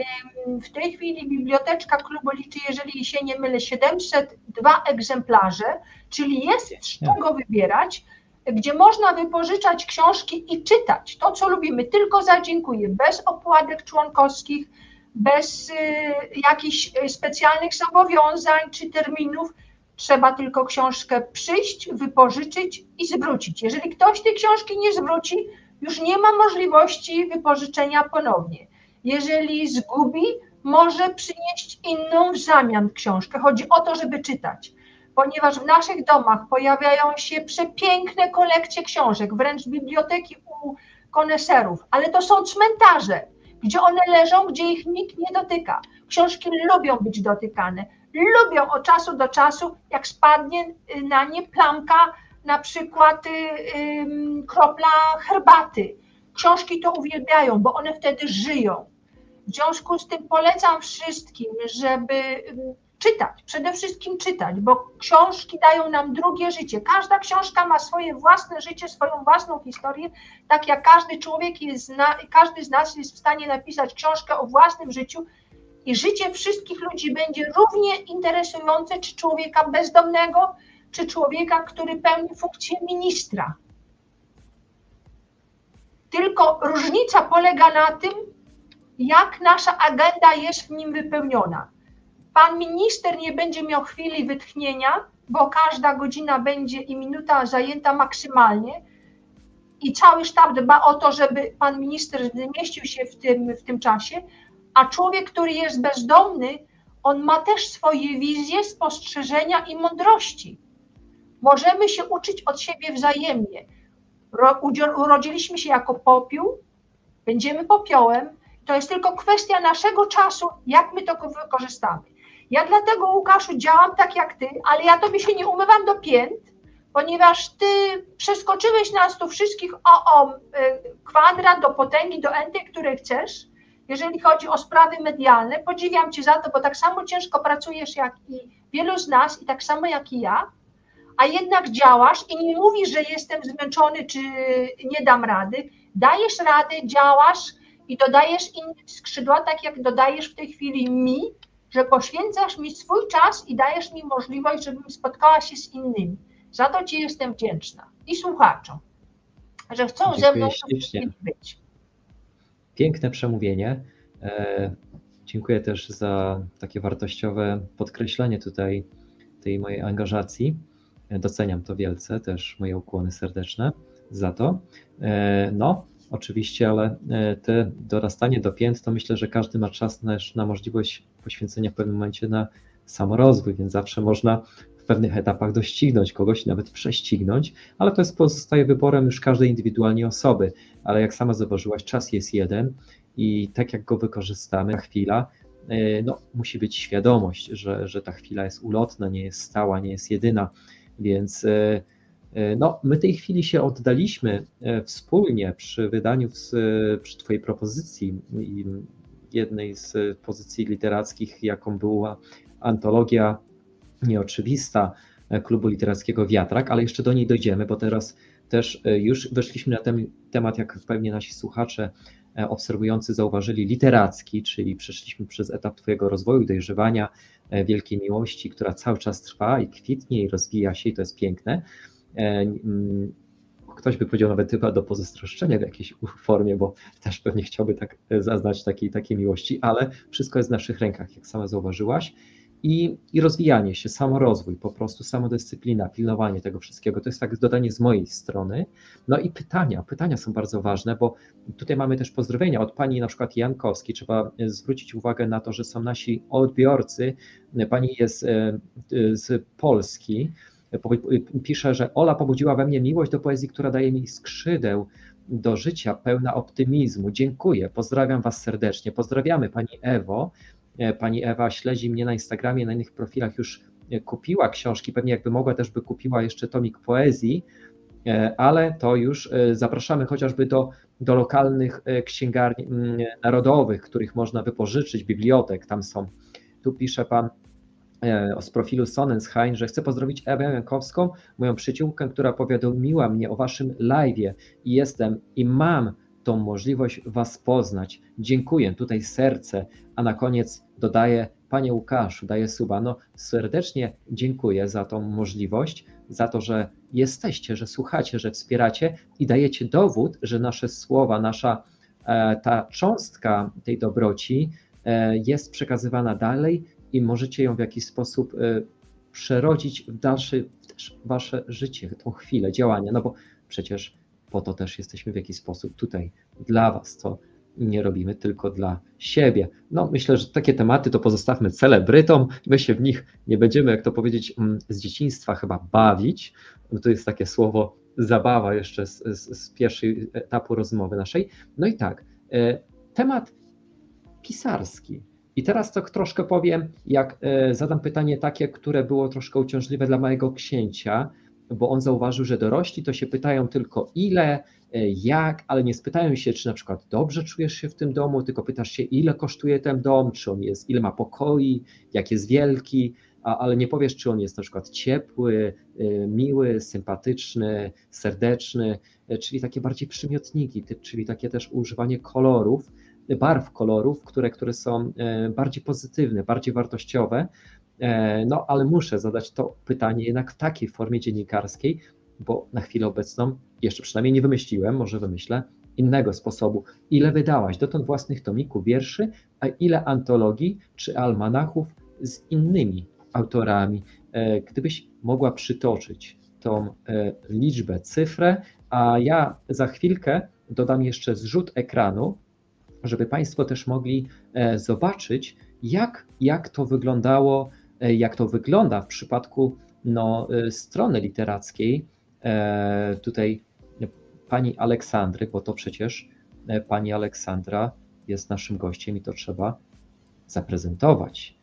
w tej chwili biblioteczka klubu liczy, jeżeli się nie mylę, 702 egzemplarze, czyli jest z czego wybierać, gdzie można wypożyczać książki i czytać to, co lubimy. Tylko zadziękuję, bez opłatek członkowskich, bez jakichś specjalnych zobowiązań czy terminów. Trzeba tylko książkę przyjść, wypożyczyć i zwrócić. Jeżeli ktoś tej książki nie zwróci, już nie ma możliwości wypożyczenia ponownie. Jeżeli zgubi, może przynieść inną w zamian książkę. Chodzi o to, żeby czytać, ponieważ w naszych domach pojawiają się przepiękne kolekcje książek, wręcz biblioteki u koneserów, ale to są cmentarze, gdzie one leżą, gdzie ich nikt nie dotyka. Książki lubią być dotykane, lubią od czasu do czasu, jak spadnie na nie plamka, na przykład kropla herbaty. Książki to uwielbiają, bo one wtedy żyją. W związku z tym polecam wszystkim, żeby czytać, przede wszystkim czytać, bo książki dają nam drugie życie. Każda książka ma swoje własne życie, swoją własną historię, tak jak każdy człowiek każdy z nas jest w stanie napisać książkę o własnym życiu i życie wszystkich ludzi będzie równie interesujące, czy człowieka bezdomnego, czy człowieka, który pełni funkcję ministra. Tylko różnica polega na tym, jak nasza agenda jest w nim wypełniona. Pan minister nie będzie miał chwili wytchnienia, bo każda godzina będzie i minuta zajęta maksymalnie i cały sztab dba o to, żeby pan minister zmieścił się w tym czasie, a człowiek, który jest bezdomny, on ma też swoje wizje, spostrzeżenia i mądrości. Możemy się uczyć od siebie wzajemnie. Urodziliśmy się jako popiół, będziemy popiołem. To jest tylko kwestia naszego czasu, jak my to wykorzystamy. Ja dlatego, Łukaszu, działam tak jak ty, ale ja tobie się nie umywam do pięt, ponieważ ty przeskoczyłeś nas tu wszystkich o kwadrat, do potęgi, do enty, które chcesz, jeżeli chodzi o sprawy medialne. Podziwiam cię za to, bo tak samo ciężko pracujesz jak i wielu z nas i tak samo jak i ja, a jednak działasz i nie mówisz, że jestem zmęczony czy nie dam rady. Dajesz radę, działasz i dodajesz inne skrzydła, tak jak dodajesz w tej chwili mi, że poświęcasz mi swój czas i dajesz mi możliwość, żebym spotkała się z innymi. Za to ci jestem wdzięczna i słuchaczom, że chcą ze mną być. Piękne przemówienie. Dziękuję też za takie wartościowe podkreślenie tutaj tej mojej angażacji. Doceniam to wielce, też moje ukłony serdeczne za to. No, oczywiście, ale te dorastanie do pięt, to myślę, że każdy ma czas też na możliwość poświęcenia w pewnym momencie na samorozwój, więc zawsze można w pewnych etapach doścignąć kogoś, nawet prześcignąć, ale to pozostaje wyborem już każdej indywidualnie osoby. Ale jak sama zauważyłaś, czas jest jeden i tak jak go wykorzystamy, ta chwila, no, musi być świadomość, że ta chwila jest ulotna, nie jest stała, nie jest jedyna, więc no, my tej chwili się oddaliśmy wspólnie przy wydaniu, przy Twojej propozycji, jednej z pozycji literackich, jaką była antologia Nieoczywista Klubu Literackiego Wiatrak, ale jeszcze do niej dojdziemy, bo teraz też już weszliśmy na ten temat, jak pewnie nasi słuchacze obserwujący zauważyli, literacki, czyli przeszliśmy przez etap Twojego rozwoju, dojrzewania, wielkiej miłości, która cały czas trwa i kwitnie i rozwija się i to jest piękne. Ktoś by powiedział nawet chyba do pozazdroszczenia w jakiejś formie, bo też pewnie chciałby tak zaznać takiej miłości, ale wszystko jest w naszych rękach, jak sama zauważyłaś. I rozwijanie się, samorozwój, po prostu samodyscyplina, pilnowanie tego wszystkiego, to jest tak dodanie z mojej strony. No i pytania są bardzo ważne, bo tutaj mamy też pozdrowienia od pani na przykład Jankowskiej, trzeba zwrócić uwagę na to, że są nasi odbiorcy, pani jest z Polski, pisze, że Ola pobudziła we mnie miłość do poezji, która daje mi skrzydeł do życia, pełna optymizmu. Dziękuję, pozdrawiam Was serdecznie. Pozdrawiamy Pani Ewo. Pani Ewa śledzi mnie na Instagramie, na innych profilach już kupiła książki, pewnie jakby mogła też by kupiła jeszcze tomik poezji, ale to już zapraszamy chociażby do lokalnych księgarni narodowych, których można wypożyczyć, bibliotek, tam są. Tu pisze Pan z profilu Sonnenschein, że chcę pozdrowić Ewę Jankowską, moją przyjaciółkę, która powiadomiła mnie o Waszym live'ie i mam tą możliwość Was poznać. Dziękuję, tutaj serce, a na koniec dodaję, Panie Łukaszu, daję suba. No serdecznie dziękuję za tą możliwość, za to, że jesteście, że słuchacie, że wspieracie i dajecie dowód, że nasze słowa, nasza ta cząstka tej dobroci jest przekazywana dalej i możecie ją w jakiś sposób przerodzić w dalsze też Wasze życie, tą chwilę działania, no bo przecież po to też jesteśmy w jakiś sposób tutaj dla Was, to nie robimy tylko dla siebie. No myślę, że takie tematy to pozostawmy celebrytom, my się w nich nie będziemy, jak to powiedzieć, z dzieciństwa chyba bawić, bo to jest takie słowo zabawa jeszcze z pierwszej etapu rozmowy naszej. No i tak, temat pisarski. I teraz to troszkę powiem, jak zadam pytanie takie, które było troszkę uciążliwe dla mojego księcia, bo on zauważył, że dorośli to się pytają tylko ile, jak, ale nie spytają się, czy na przykład dobrze czujesz się w tym domu, tylko pytasz się, ile kosztuje ten dom, czy on jest, ile ma pokoi, jak jest wielki, ale nie powiesz, czy on jest na przykład ciepły, miły, sympatyczny, serdeczny, czyli takie bardziej przymiotniki, czyli takie też używanie kolorów, barw kolorów, które są bardziej pozytywne, bardziej wartościowe. No, ale muszę zadać to pytanie jednak w takiej formie dziennikarskiej, bo na chwilę obecną jeszcze przynajmniej nie wymyśliłem, może wymyślę innego sposobu. Ile wydałaś dotąd własnych tomików wierszy, a ile antologii czy almanachów z innymi autorami? Gdybyś mogła przytoczyć tą liczbę, cyfrę, a ja za chwilkę dodam jeszcze zrzut ekranu, żeby Państwo też mogli zobaczyć, jak to wyglądało, jak to wygląda w przypadku strony literackiej tutaj pani Aleksandry, bo to przecież pani Aleksandra jest naszym gościem i to trzeba zaprezentować.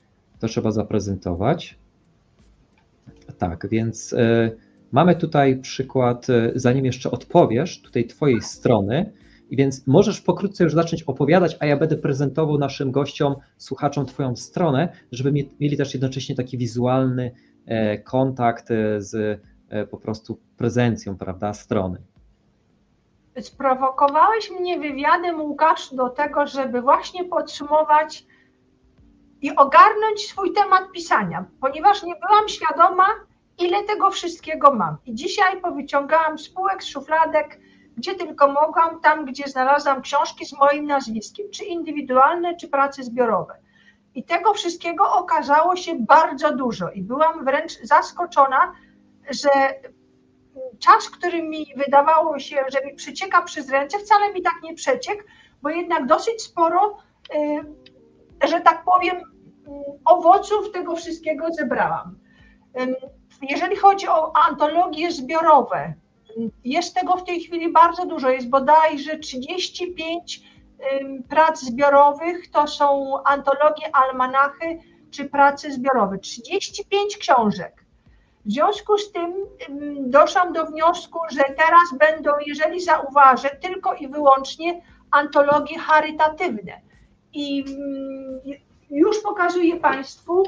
Tak, więc mamy tutaj przykład, zanim jeszcze odpowiesz, tutaj twojej strony, i więc możesz pokrótce już zacząć opowiadać, a ja będę prezentował naszym gościom, słuchaczom twoją stronę, żeby mieli też jednocześnie taki wizualny kontakt z po prostu prezencją, prawda, strony. Sprowokowałeś mnie wywiadem, Łukasz, do tego, żeby właśnie podsumować i ogarnąć swój temat pisania, ponieważ nie byłam świadoma, ile tego wszystkiego mam. I dzisiaj powyciągałam z półek, z szufladek, gdzie tylko mogłam, tam gdzie znalazłam książki z moim nazwiskiem, czy indywidualne, czy prace zbiorowe. I tego wszystkiego okazało się bardzo dużo i byłam wręcz zaskoczona, że czas, który mi wydawało się, że mi przecieka przez ręce, wcale mi tak nie przeciekł, bo jednak dosyć sporo, że tak powiem, owoców tego wszystkiego zebrałam. Jeżeli chodzi o antologie zbiorowe, jest tego w tej chwili bardzo dużo, jest bodajże 35 prac zbiorowych, to są antologie, almanachy czy prace zbiorowe, 35 książek. W związku z tym doszłam do wniosku, że teraz będą, jeżeli zauważę, tylko i wyłącznie antologie charytatywne. I już pokazuję Państwu.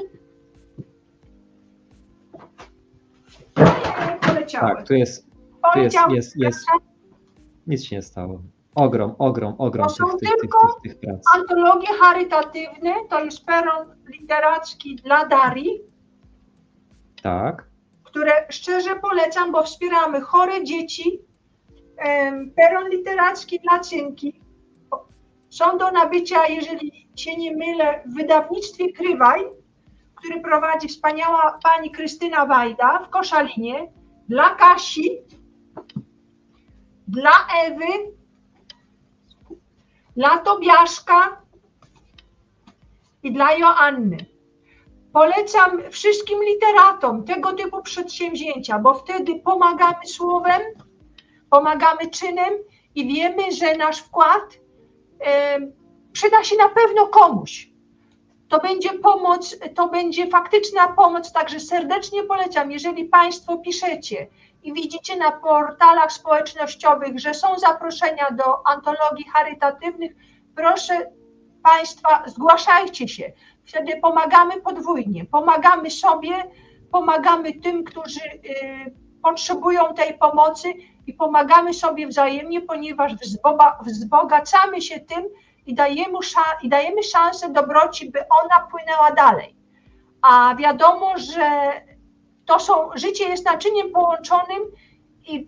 Poleciały. Tak, tu jest nic się nie stało. Ogrom tych prac. Antologie charytatywne, to jest peron literacki dla Darii. Tak. Które szczerze polecam, bo wspieramy chore dzieci. Peron literacki dla Cynki. Są do nabycia, jeżeli się nie mylę, w wydawnictwie Krywaj, który prowadzi wspaniała pani Krystyna Wajda w Koszalinie, dla Kasi, dla Ewy, dla Tobiaszka i dla Joanny. Polecam wszystkim literatom tego typu przedsięwzięcia, bo wtedy pomagamy słowem, pomagamy czynem i wiemy, że nasz wkład przyda się na pewno komuś. To będzie pomoc, to będzie faktyczna pomoc, także serdecznie polecam, jeżeli Państwo piszecie i widzicie na portalach społecznościowych, że są zaproszenia do antologii charytatywnych, proszę Państwa, zgłaszajcie się. Wtedy pomagamy podwójnie, pomagamy sobie, pomagamy tym, którzy potrzebują tej pomocy i pomagamy sobie wzajemnie, ponieważ wzbogacamy się tym i dajemy szansę dobroci, by ona płynęła dalej. A wiadomo, że życie jest naczyniem połączonym i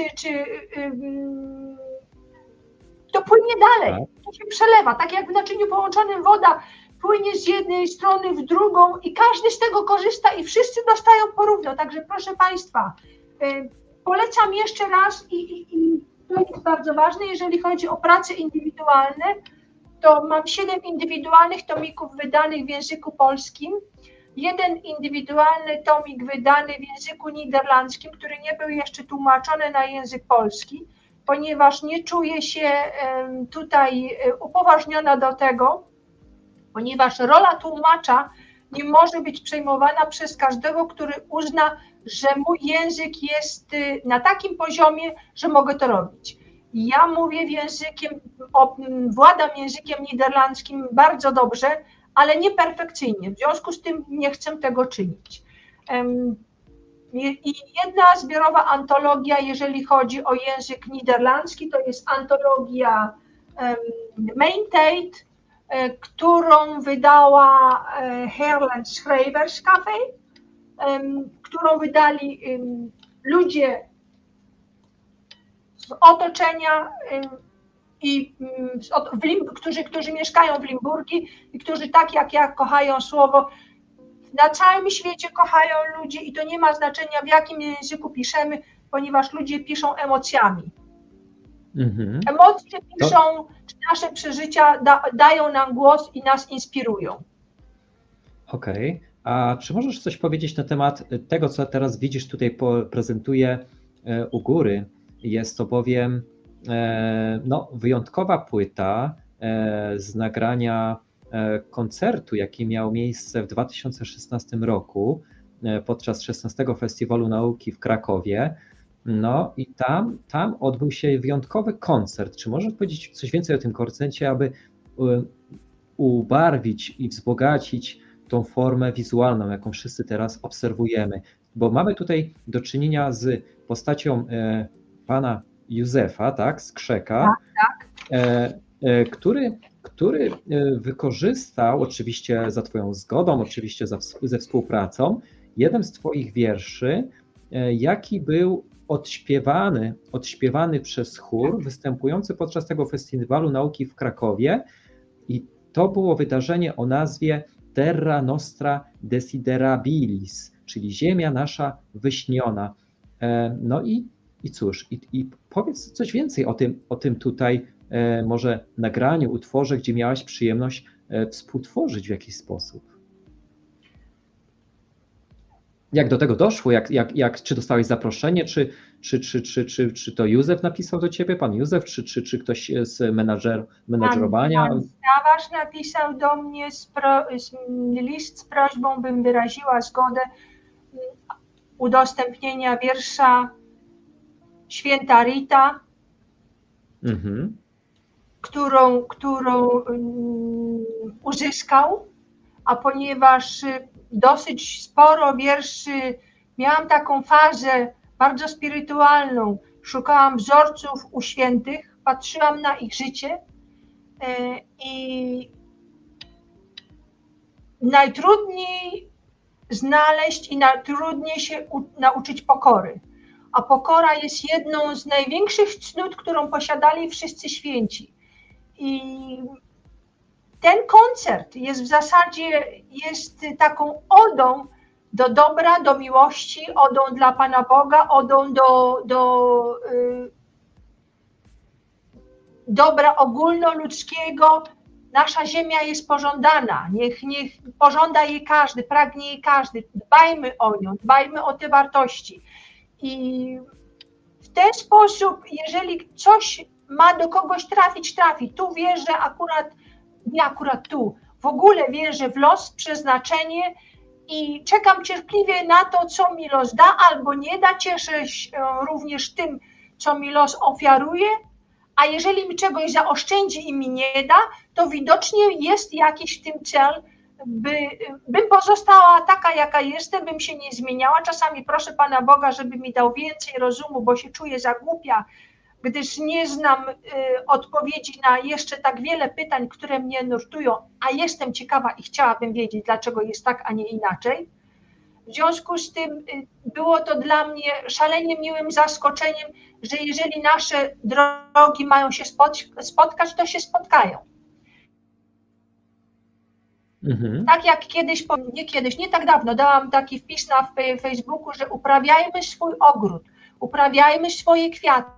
to płynie dalej, to się przelewa, tak jak w naczyniu połączonym woda płynie z jednej strony w drugą i każdy z tego korzysta i wszyscy dostają porówno. Także proszę Państwa, polecam jeszcze raz i to jest bardzo ważne, jeżeli chodzi o prace indywidualne, to mam 7 indywidualnych tomików wydanych w języku polskim, 1 indywidualny tomik wydany w języku niderlandzkim, który nie był jeszcze tłumaczony na język polski, ponieważ nie czuję się tutaj upoważniona do tego, ponieważ rola tłumacza nie może być przejmowana przez każdego, który uzna, że mój język jest na takim poziomie, że mogę to robić. Ja mówię władam językiem niderlandzkim bardzo dobrze, ale nie perfekcyjnie, w związku z tym nie chcę tego czynić. I jedna zbiorowa antologia, jeżeli chodzi o język niderlandzki, to jest antologia Maintaid, którą wydała Herland Schrijverscafé, którą wydali ludzie z otoczenia którzy mieszkają w Limburgii i którzy tak jak ja kochają słowo. Na całym świecie kochają ludzi i to nie ma znaczenia, w jakim języku piszemy, ponieważ ludzie piszą emocjami. Emocje piszą, czy nasze przeżycia dają nam głos i nas inspirują. Okej. A czy możesz coś powiedzieć na temat tego, co teraz widzisz tutaj prezentuję u góry? Jest to bowiem wyjątkowa płyta z nagrania koncertu, jaki miał miejsce w 2016 roku podczas 16 Festiwalu Nauki w Krakowie. No i tam odbył się wyjątkowy koncert. Czy możesz powiedzieć coś więcej o tym koncercie, aby ubarwić i wzbogacić tą formę wizualną, jaką wszyscy teraz obserwujemy? Bo mamy tutaj do czynienia z postacią pana Józefa, tak, z Krzeka, który wykorzystał, oczywiście za twoją zgodą, oczywiście ze współpracą, jeden z twoich wierszy, jaki był odśpiewany przez chór występujący podczas tego Festiwalu Nauki w Krakowie i to było wydarzenie o nazwie Terra Nostra Desiderabilis, czyli Ziemia nasza wyśniona. No i cóż, i powiedz coś więcej o tym tutaj może nagraniu, utworze, gdzie miałaś przyjemność współtworzyć w jakiś sposób. Jak do tego doszło? Czy dostałeś zaproszenie? Czy to Józef napisał do ciebie, pan Józef, czy ktoś z menedżerowania? Pan Stawarz napisał do mnie list z prośbą, bym wyraziła zgodę udostępnienia wiersza Święta Rita, którą uzyskał, a ponieważ dosyć sporo wierszy, miałam taką fazę bardzo spirytualną, szukałam wzorców u świętych, patrzyłam na ich życie i najtrudniej znaleźć i najtrudniej się nauczyć pokory. A pokora jest jedną z największych cnót, którą posiadali wszyscy święci. I ten koncert jest w zasadzie taką odą do dobra, do miłości, odą dla Pana Boga, odą do dobra ogólnoludzkiego. Nasza ziemia jest pożądana, niech pożąda jej każdy, pragnie jej każdy. Dbajmy o nią, dbajmy o te wartości. I w ten sposób, jeżeli coś ma do kogoś trafi. Tu wierzę nie akurat tu, w ogóle wierzę w los, przeznaczenie i czekam cierpliwie na to, co mi los da albo nie da. Cieszę się również tym, co mi los ofiaruje, a jeżeli mi czegoś zaoszczędzi i mi nie da, to widocznie jest jakiś w tym cel, bym pozostała taka, jaka jestem, bym się nie zmieniała. Czasami proszę Pana Boga, żeby mi dał więcej rozumu, bo się czuję za głupia, gdyż nie znam odpowiedzi na jeszcze tak wiele pytań, które mnie nurtują, a jestem ciekawa i chciałabym wiedzieć, dlaczego jest tak, a nie inaczej. W związku z tym było to dla mnie szalenie miłym zaskoczeniem, że jeżeli nasze drogi mają się spotkać, to się spotkają. Tak jak nie tak dawno, dałam taki wpis na Facebooku, że uprawiajmy swój ogród, uprawiajmy swoje kwiaty,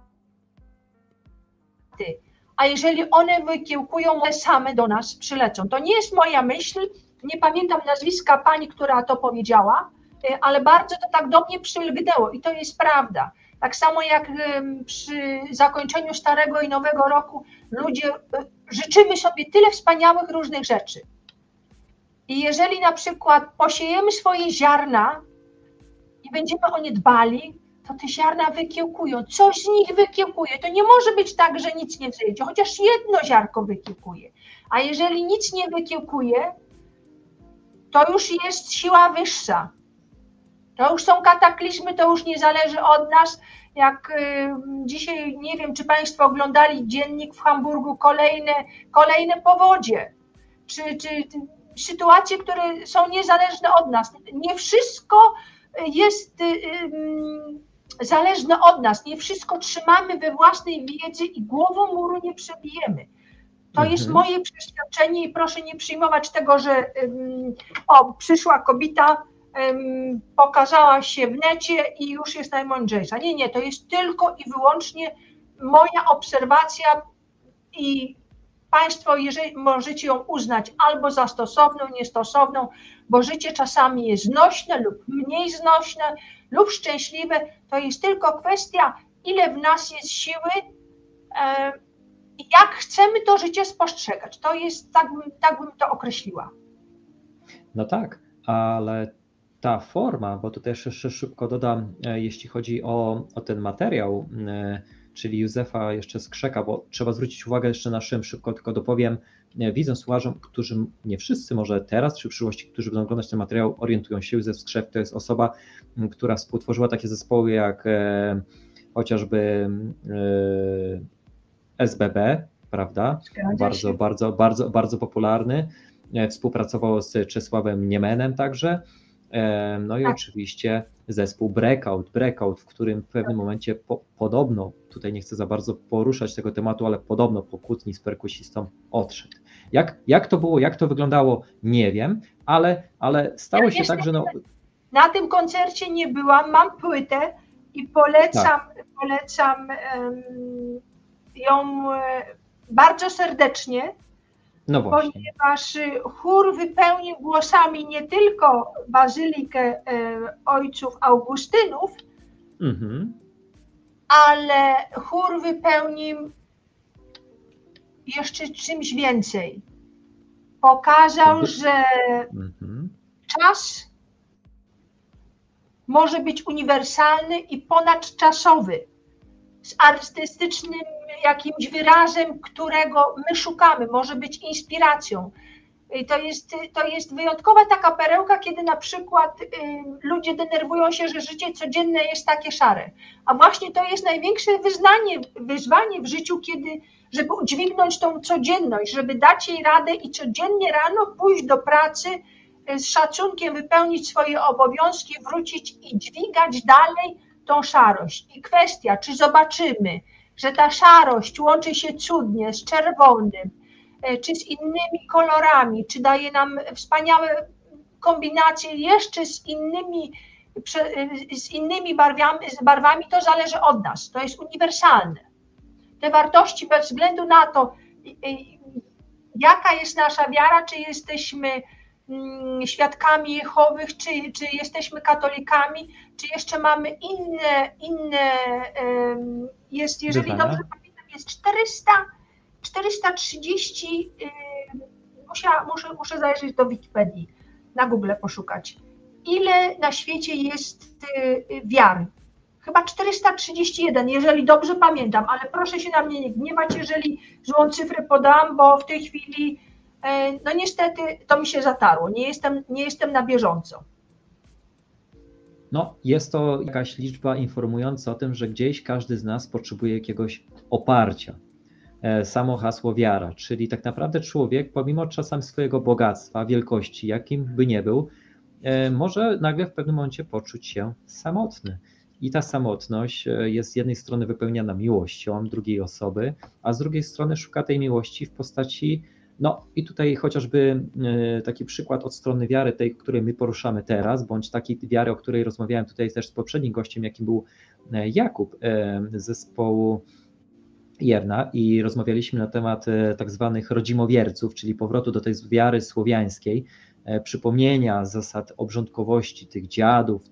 a jeżeli one wykiełkują, one same do nas przylecą. To nie jest moja myśl, nie pamiętam nazwiska pani, która to powiedziała, ale bardzo to tak do mnie przylgnęło i to jest prawda. Tak samo jak przy zakończeniu Starego i Nowego Roku ludzie życzymy sobie tyle wspaniałych różnych rzeczy. I jeżeli na przykład posiejemy swoje ziarna i będziemy o nie dbali, to te ziarna wykiełkują, coś z nich wykiełkuje. To nie może być tak, że nic nie wzejdzie, chociaż jedno ziarnko wykiełkuje. A jeżeli nic nie wykiełkuje, to już jest siła wyższa. To już są kataklizmy, to już nie zależy od nas. Jak dzisiaj, nie wiem, czy Państwo oglądali dziennik w Hamburgu, kolejne powodzie, czy sytuacje, które są niezależne od nas. Nie wszystko jest zależne od nas, nie wszystko trzymamy we własnej wiedzy i głową muru nie przebijemy. To jest moje przeświadczenie i proszę nie przyjmować tego, że przyszła kobieta, pokazała się w necie i już jest najmądrzejsza. Nie, to jest tylko i wyłącznie moja obserwacja i Państwo, jeżeli możecie ją uznać albo za stosowną, niestosowną, bo życie czasami jest znośne lub mniej znośne lub szczęśliwe, to jest tylko kwestia, ile w nas jest siły i jak chcemy to życie spostrzegać. To jest, tak bym to określiła. No tak, ale ta forma, bo tutaj jeszcze szybko dodam, jeśli chodzi o ten materiał, czyli Józefa jeszcze z Krzeka, bo trzeba zwrócić uwagę jeszcze na szybko tylko dopowiem, widzą słuchaczom, którzy nie wszyscy może teraz czy w przyszłości, którzy będą oglądać ten materiał, orientują się. Józef z Krzek to jest osoba, która współtworzyła takie zespoły jak chociażby SBB, prawda? Bardzo popularny. Współpracował z Czesławem Niemenem także. No i oczywiście zespół Breakout, w którym w pewnym momencie podobno, tutaj nie chcę za bardzo poruszać tego tematu, ale podobno po kłótni z perkusistą odszedł. Jak to było, jak to wyglądało, nie wiem, ale stało się tak, że Na tym koncercie nie byłam, mam płytę i polecam ją bardzo serdecznie, No właśnie. ponieważ chór wypełnił głosami nie tylko bazylikę ojców Augustynów, ale chór wypełnił jeszcze czymś więcej. Pokazał, że czas może być uniwersalny i ponadczasowy, z artystycznym jakimś wyrazem, którego my szukamy, może być inspiracją. I to jest wyjątkowa taka perełka, kiedy na przykład ludzie denerwują się, że życie codzienne jest takie szare. A właśnie to jest największe wyzwanie w życiu, żeby udźwignąć tą codzienność, żeby dać jej radę i codziennie rano pójść do pracy, z szacunkiem wypełnić swoje obowiązki, wrócić i dźwigać dalej tą szarość. I kwestia, czy zobaczymy, że ta szarość łączy się cudnie z czerwonym, czy z innymi kolorami, czy daje nam wspaniałe kombinacje jeszcze z innymi barwami, to zależy od nas, to jest uniwersalne. Te wartości bez względu na to, jaka jest nasza wiara, czy jesteśmy świadkami Jehowych, czy jesteśmy katolikami, czy jeszcze mamy inne jeżeli dobrze pamiętam, jest 430, muszę zajrzeć do Wikipedii, na Google poszukać, ile na świecie jest wiar. Chyba 431, jeżeli dobrze pamiętam, ale proszę się na mnie nie gniewać, jeżeli złą cyfrę podam, bo w tej chwili, no niestety to mi się zatarło, nie jestem na bieżąco. No, jest to jakaś liczba informująca o tym, że gdzieś każdy z nas potrzebuje jakiegoś oparcia. Samo hasło wiara, czyli tak naprawdę człowiek, pomimo czasami swojego bogactwa, wielkości, jakim by nie był, może nagle w pewnym momencie poczuć się samotny. I ta samotność jest z jednej strony wypełniana miłością drugiej osoby, a z drugiej strony szuka tej miłości w postaci, no i tutaj chociażby taki przykład od strony wiary, tej, której my poruszamy teraz, bądź takiej wiary, o której rozmawiałem tutaj też z poprzednim gościem, jakim był Jakub z zespołu Jerna, i rozmawialiśmy na temat tak zwanych rodzimowierców, czyli powrotu do tej wiary słowiańskiej, przypomnienia zasad obrządkowości tych dziadów,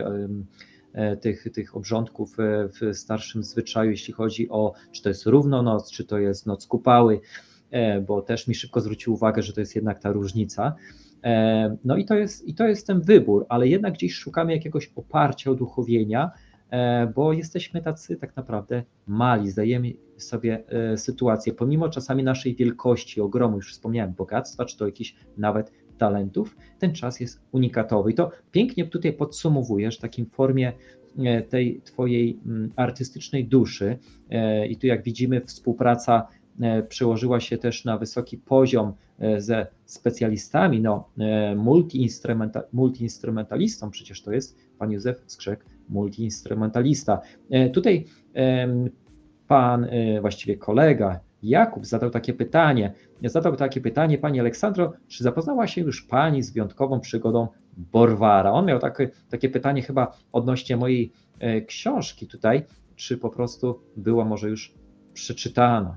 tych obrządków w starszym zwyczaju, jeśli chodzi o, czy to jest równonoc, czy to jest noc kupały, bo też mi szybko zwrócił uwagę, że to jest jednak ta różnica. No i to jest ten wybór, ale jednak gdzieś szukamy jakiegoś oparcia, uduchowienia, bo jesteśmy tacy tak naprawdę mali, zdajemy sobie sytuację, pomimo czasami naszej wielkości, ogromu, już wspomniałem, bogactwa, czy to jakichś nawet talentów, ten czas jest unikatowy. I to pięknie tutaj podsumowujesz w takim formie tej twojej artystycznej duszy, i tu jak widzimy współpraca przełożyła się też na wysoki poziom ze specjalistami, no multiinstrumentalistą przecież to jest pan Józef Skrzek, multiinstrumentalista. Tutaj pan, właściwie kolega Jakub zadał takie pytanie, pani Aleksandro, czy zapoznała się już pani z wyjątkową przygodą Borwara? On miał takie pytanie chyba odnośnie mojej książki tutaj, czy po prostu była może już przeczytana?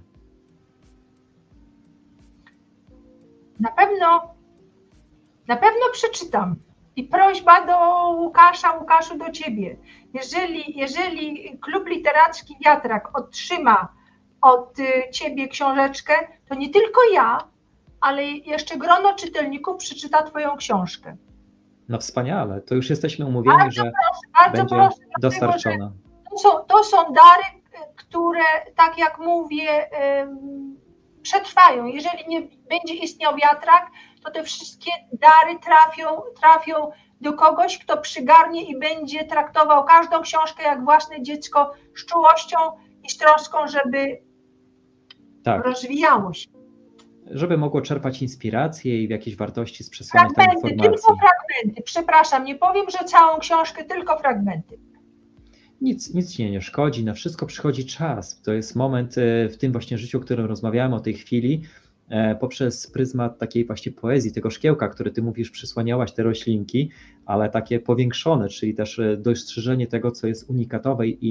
Na pewno przeczytam. I prośba do Łukaszu, do ciebie. Jeżeli Klub Literacki Wiatrak otrzyma od ciebie książeczkę, to nie tylko ja, ale jeszcze grono czytelników przeczyta twoją książkę. No wspaniale, to już jesteśmy umówieni, że będzie dostarczona. To są dary, które, tak jak mówię, przetrwają. Jeżeli nie będzie istniał wiatrak, to te wszystkie dary trafią do kogoś, kto przygarnie i będzie traktował każdą książkę jak własne dziecko z czułością i z troską, żeby rozwijało się. Żeby mogło czerpać inspirację i jakieś wartości z przesłanych tej informacji. Tylko fragmenty. Przepraszam, nie powiem, że całą książkę, tylko fragmenty. Nic ci nie szkodzi, na wszystko przychodzi czas. To jest moment w tym właśnie życiu, o którym rozmawiamy o tej chwili, poprzez pryzmat takiej właśnie poezji, tego szkiełka, który ty mówisz, przysłaniałaś te roślinki, ale takie powiększone, czyli też dostrzeżenie tego, co jest unikatowe i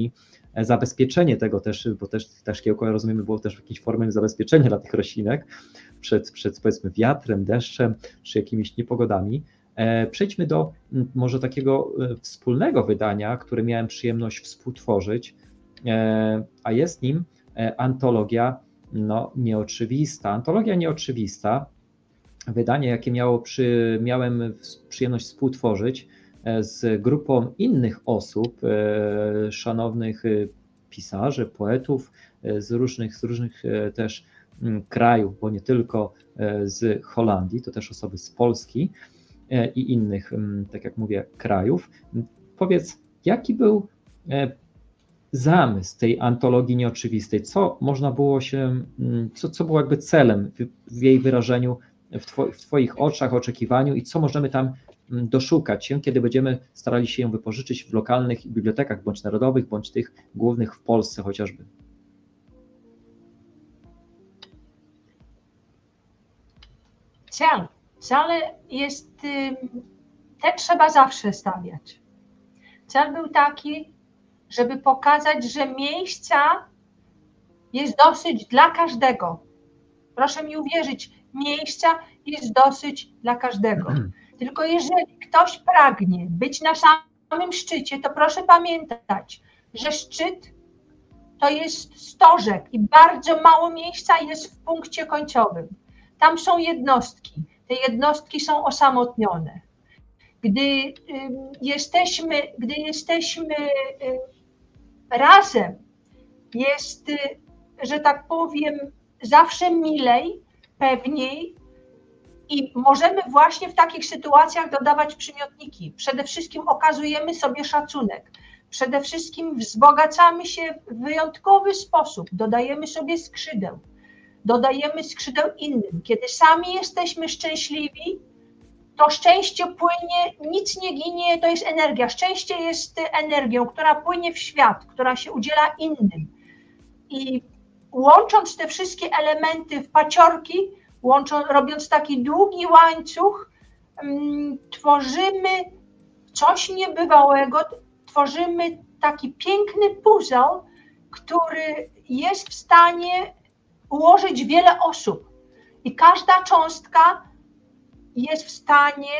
zabezpieczenie tego też, bo też ta szkiełko, jak rozumiemy, było też w jakiejś formie zabezpieczenia dla tych roślinek przed powiedzmy wiatrem, deszczem czy jakimiś niepogodami. Przejdźmy do może takiego wspólnego wydania, które miałem przyjemność współtworzyć, a jest nim antologia nieoczywista. Antologia nieoczywista, wydanie, jakie miałem przyjemność współtworzyć z grupą innych osób, szanownych pisarzy, poetów z różnych też krajów, bo nie tylko z Holandii, to też osoby z Polski i innych, tak jak mówię, krajów. Powiedz, jaki był zamysł tej antologii nieoczywistej? Co można było co było jakby celem w jej wyrażeniu w Twoich oczach, oczekiwaniu i co możemy tam doszukać się, kiedy będziemy starali się ją wypożyczyć w lokalnych bibliotekach, bądź narodowych, bądź tych głównych w Polsce chociażby? Cel jest, te trzeba zawsze stawiać. Cel był taki, żeby pokazać, że miejsca jest dosyć dla każdego. Proszę mi uwierzyć, miejsca jest dosyć dla każdego. Tylko jeżeli ktoś pragnie być na samym szczycie, to proszę pamiętać, że szczyt to jest stożek i bardzo mało miejsca jest w punkcie końcowym. Tam są jednostki. Te jednostki są osamotnione. Gdy jesteśmy razem, jest, że tak powiem, zawsze milej, pewniej i możemy właśnie w takich sytuacjach dodawać przymiotniki. Przede wszystkim okazujemy sobie szacunek. Przede wszystkim wzbogacamy się w wyjątkowy sposób, dodajemy sobie skrzydeł. Dodajemy skrzydeł innym. Kiedy sami jesteśmy szczęśliwi, to szczęście płynie, nic nie ginie, to jest energia. Szczęście jest energią, która płynie w świat, która się udziela innym. I łącząc te wszystkie elementy w paciorki, robiąc taki długi łańcuch, tworzymy coś niebywałego, tworzymy taki piękny puzzle, który jest w stanie ułożyć wiele osób. I każda cząstka jest w stanie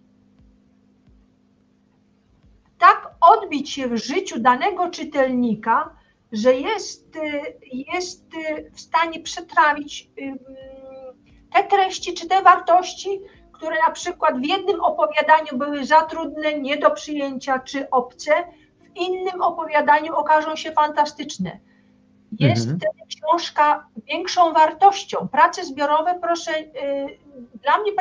tak odbić się w życiu danego czytelnika, że jest w stanie przetrawić te treści czy te wartości, które na przykład w jednym opowiadaniu były za trudne, nie do przyjęcia czy obce, w innym opowiadaniu okażą się fantastyczne. Jest wtedy książka większą wartością. Prace zbiorowe, proszę, dla mnie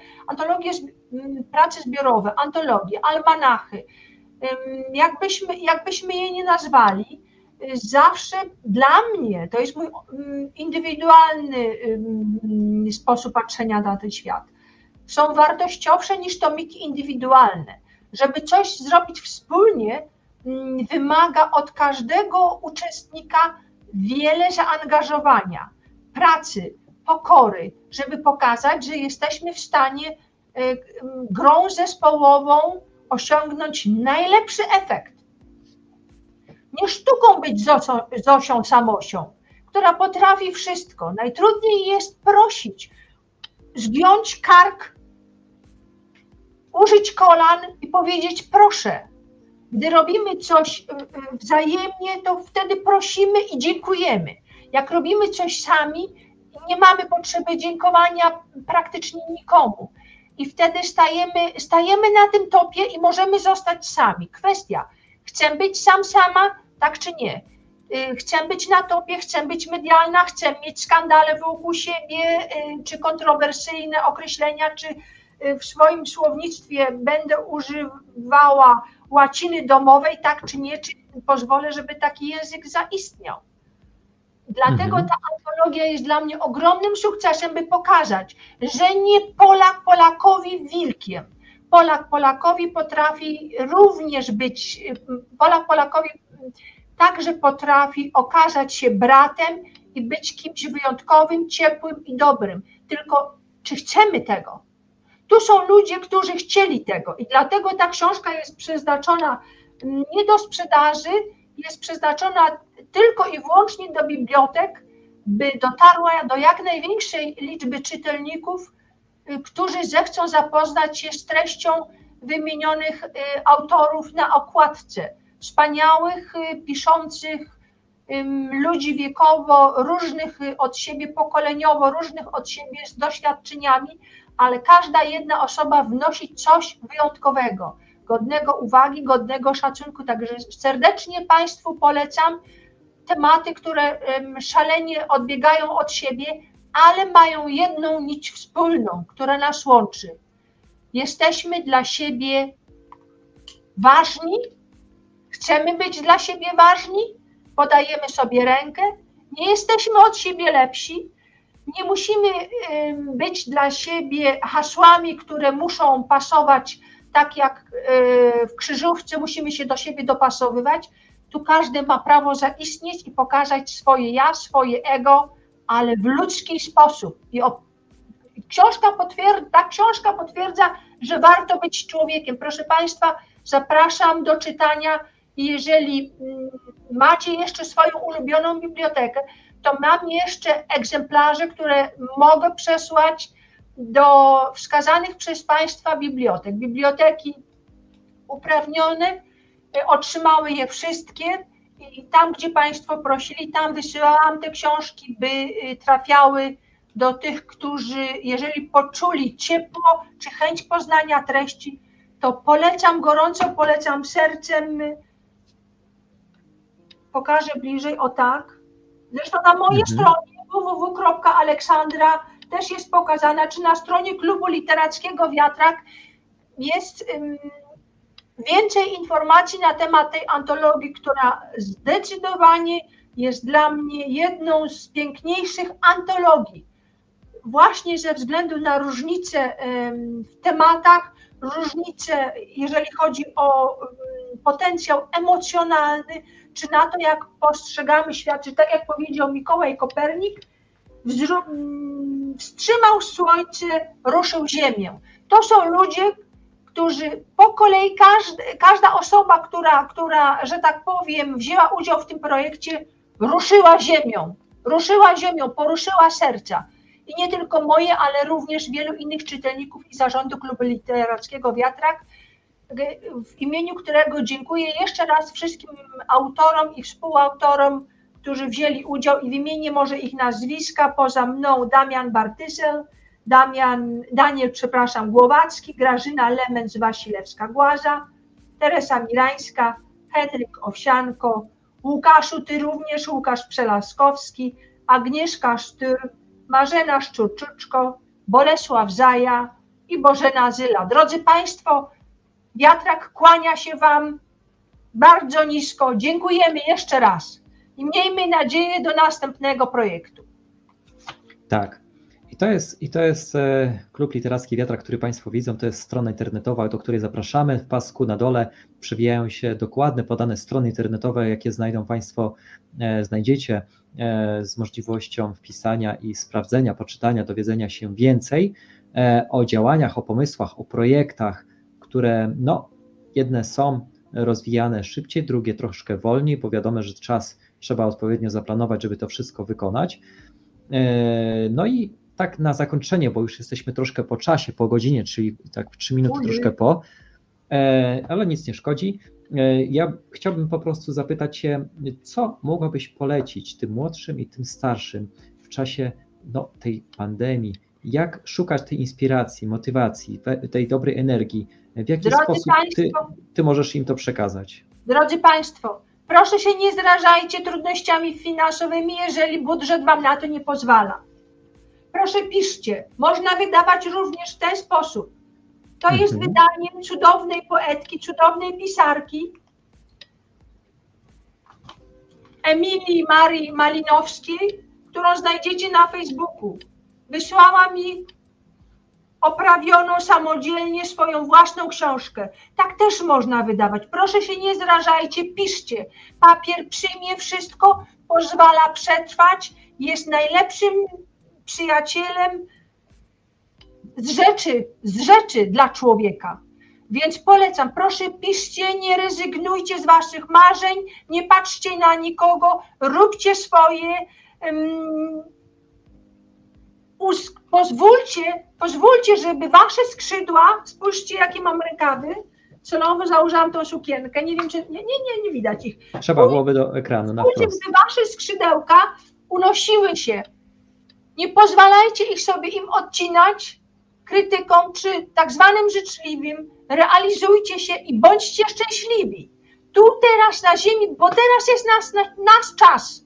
prace zbiorowe, antologie, almanachy, jakbyśmy je nie nazwali, zawsze dla mnie, to jest mój indywidualny sposób patrzenia na ten świat, są wartościowsze niż tomiki indywidualne. Żeby coś zrobić wspólnie, wymaga od każdego uczestnika wiele zaangażowania, pracy, pokory, żeby pokazać, że jesteśmy w stanie grą zespołową osiągnąć najlepszy efekt. Nie sztuką być Zosią Samosią, która potrafi wszystko. Najtrudniej jest prosić, zgiąć kark, użyć kolan i powiedzieć proszę. Gdy robimy coś wzajemnie, to wtedy prosimy i dziękujemy. Jak robimy coś sami, nie mamy potrzeby dziękowania praktycznie nikomu. I wtedy stajemy na tym topie i możemy zostać sami. Kwestia, chcę być sama, tak czy nie? Chcę być na topie, chcę być medialna, chcę mieć skandale wokół siebie, czy kontrowersyjne określenia, czy w swoim słownictwie będę używała łaciny domowej, tak czy nie, czy pozwolę, żeby taki język zaistniał. Dlatego ta antologia jest dla mnie ogromnym sukcesem, by pokazać, że nie Polak Polakowi wilkiem. Polak Polakowi potrafi również być, Polak Polakowi także potrafi okazać się bratem i być kimś wyjątkowym, ciepłym i dobrym. Tylko czy chcemy tego? Tu są ludzie, którzy chcieli tego i dlatego ta książka jest przeznaczona nie do sprzedaży, jest przeznaczona tylko i wyłącznie do bibliotek, by dotarła do jak największej liczby czytelników, którzy zechcą zapoznać się z treścią wymienionych autorów na okładce. Wspaniałych, piszących ludzi wiekowo, różnych od siebie pokoleniowo, różnych od siebie z doświadczeniami, ale każda jedna osoba wnosi coś wyjątkowego, godnego uwagi, godnego szacunku. Także serdecznie Państwu polecam tematy, które szalenie odbiegają od siebie, ale mają jedną nić wspólną, która nas łączy. Jesteśmy dla siebie ważni, chcemy być dla siebie ważni, podajemy sobie rękę, nie jesteśmy od siebie lepsi, nie musimy być dla siebie hasłami, które muszą pasować tak jak w krzyżówce, musimy się do siebie dopasowywać. Tu każdy ma prawo zaistnieć i pokazać swoje ja, swoje ego, ale w ludzki sposób. I ta książka potwierdza, że warto być człowiekiem. Proszę Państwa, zapraszam do czytania i jeżeli macie jeszcze swoją ulubioną bibliotekę, to mam jeszcze egzemplarze, które mogę przesłać do wskazanych przez Państwa bibliotek. Biblioteki uprawnione otrzymały je wszystkie i tam, gdzie Państwo prosili, tam wysyłałam te książki, by trafiały do tych, którzy, jeżeli poczuli ciepło czy chęć poznania treści, to polecam gorąco, polecam sercem. Pokażę bliżej, o tak. Zresztą na mojej stronie www.aleksandra też jest pokazana, czy na stronie Klubu Literackiego Wiatrak jest więcej informacji na temat tej antologii, która zdecydowanie jest dla mnie jedną z piękniejszych antologii. Właśnie ze względu na różnice w tematach, różnice, jeżeli chodzi o potencjał emocjonalny, czy na to, jak postrzegamy świat, czy tak jak powiedział Mikołaj Kopernik, wstrzymał słońce, ruszył ziemię. To są ludzie, którzy po kolei, każda osoba, która, że tak powiem, wzięła udział w tym projekcie, ruszyła ziemią, poruszyła serca. I nie tylko moje, ale również wielu innych czytelników i zarządu Klubu Literackiego Wiatrak, w imieniu którego dziękuję jeszcze raz wszystkim autorom i współautorom, którzy wzięli udział i wymienię może ich nazwiska, poza mną Damian Bartysel, Daniel Głowacki, Grażyna Lemens-Wasilewska-Głaza, Teresa Mirańska, Henryk Owsianko, Łukaszu, ty również, Łukasz Przelaskowski, Agnieszka Sztyr, Marzena Szczurczuczko, Bolesław Zaja i Bożena Zyla. Drodzy Państwo, Wiatrak kłania się Wam bardzo nisko. Dziękujemy jeszcze raz i miejmy nadzieję do następnego projektu. Tak. I to jest Klub Literacki Wiatrak, który Państwo widzą, to jest strona internetowa, do której zapraszamy. W pasku na dole przewijają się dokładne podane strony internetowe, jakie znajdziecie z możliwością wpisania i sprawdzenia, poczytania, dowiedzenia się więcej o działaniach, o pomysłach, o projektach, które jedne są rozwijane szybciej, drugie troszkę wolniej, bo wiadomo, że czas trzeba odpowiednio zaplanować, żeby to wszystko wykonać. No i tak na zakończenie, bo już jesteśmy troszkę po czasie, po godzinie, czyli tak 3 minuty troszkę po, ale nic nie szkodzi. Ja chciałbym po prostu zapytać się, co mogłabyś polecić tym młodszym i tym starszym w czasie tej pandemii? Jak szukać tej inspiracji, motywacji, tej dobrej energii? W jaki sposób ty możesz im to przekazać? Drodzy Państwo, proszę się nie zrażajcie trudnościami finansowymi, jeżeli budżet Wam na to nie pozwala. Proszę piszcie, można wydawać również w ten sposób. To jest wydaniem cudownej poetki, cudownej pisarki Emilii Marii Malinowskiej, którą znajdziecie na Facebooku. Wysłała mi oprawioną samodzielnie swoją własną książkę. Tak też można wydawać. Proszę się nie zrażajcie, piszcie. Papier przyjmie wszystko, pozwala przetrwać, jest najlepszym przyjacielem z rzeczy dla człowieka. Więc polecam, proszę piszcie, nie rezygnujcie z waszych marzeń, nie patrzcie na nikogo, róbcie swoje, pozwólcie, żeby wasze skrzydła, spójrzcie jakie mam rękawy, celowo założyłam tą sukienkę, nie wiem czy, nie widać ich. Trzeba byłoby do ekranu na wprost. Żeby wasze skrzydełka unosiły się. Nie pozwalajcie ich sobie im odcinać krytyką czy tak zwanym życzliwym. Realizujcie się i bądźcie szczęśliwi. Tu, teraz na ziemi, bo teraz jest nasz czas.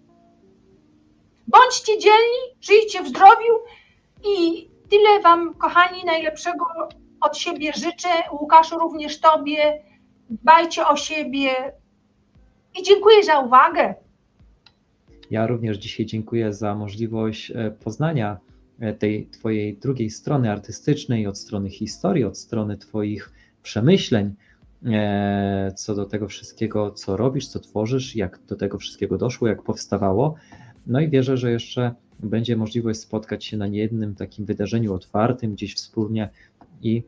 Bądźcie dzielni, żyjcie w zdrowiu i tyle wam, kochani, najlepszego od siebie życzę. Łukaszu, również tobie. Dbajcie o siebie i dziękuję za uwagę. Ja również dzisiaj dziękuję za możliwość poznania tej twojej drugiej strony artystycznej, od strony historii, od strony twoich przemyśleń co do tego wszystkiego, co robisz, co tworzysz, jak do tego wszystkiego doszło, jak powstawało. No i wierzę, że jeszcze będzie możliwość spotkać się na niejednym takim wydarzeniu otwartym gdzieś wspólnie i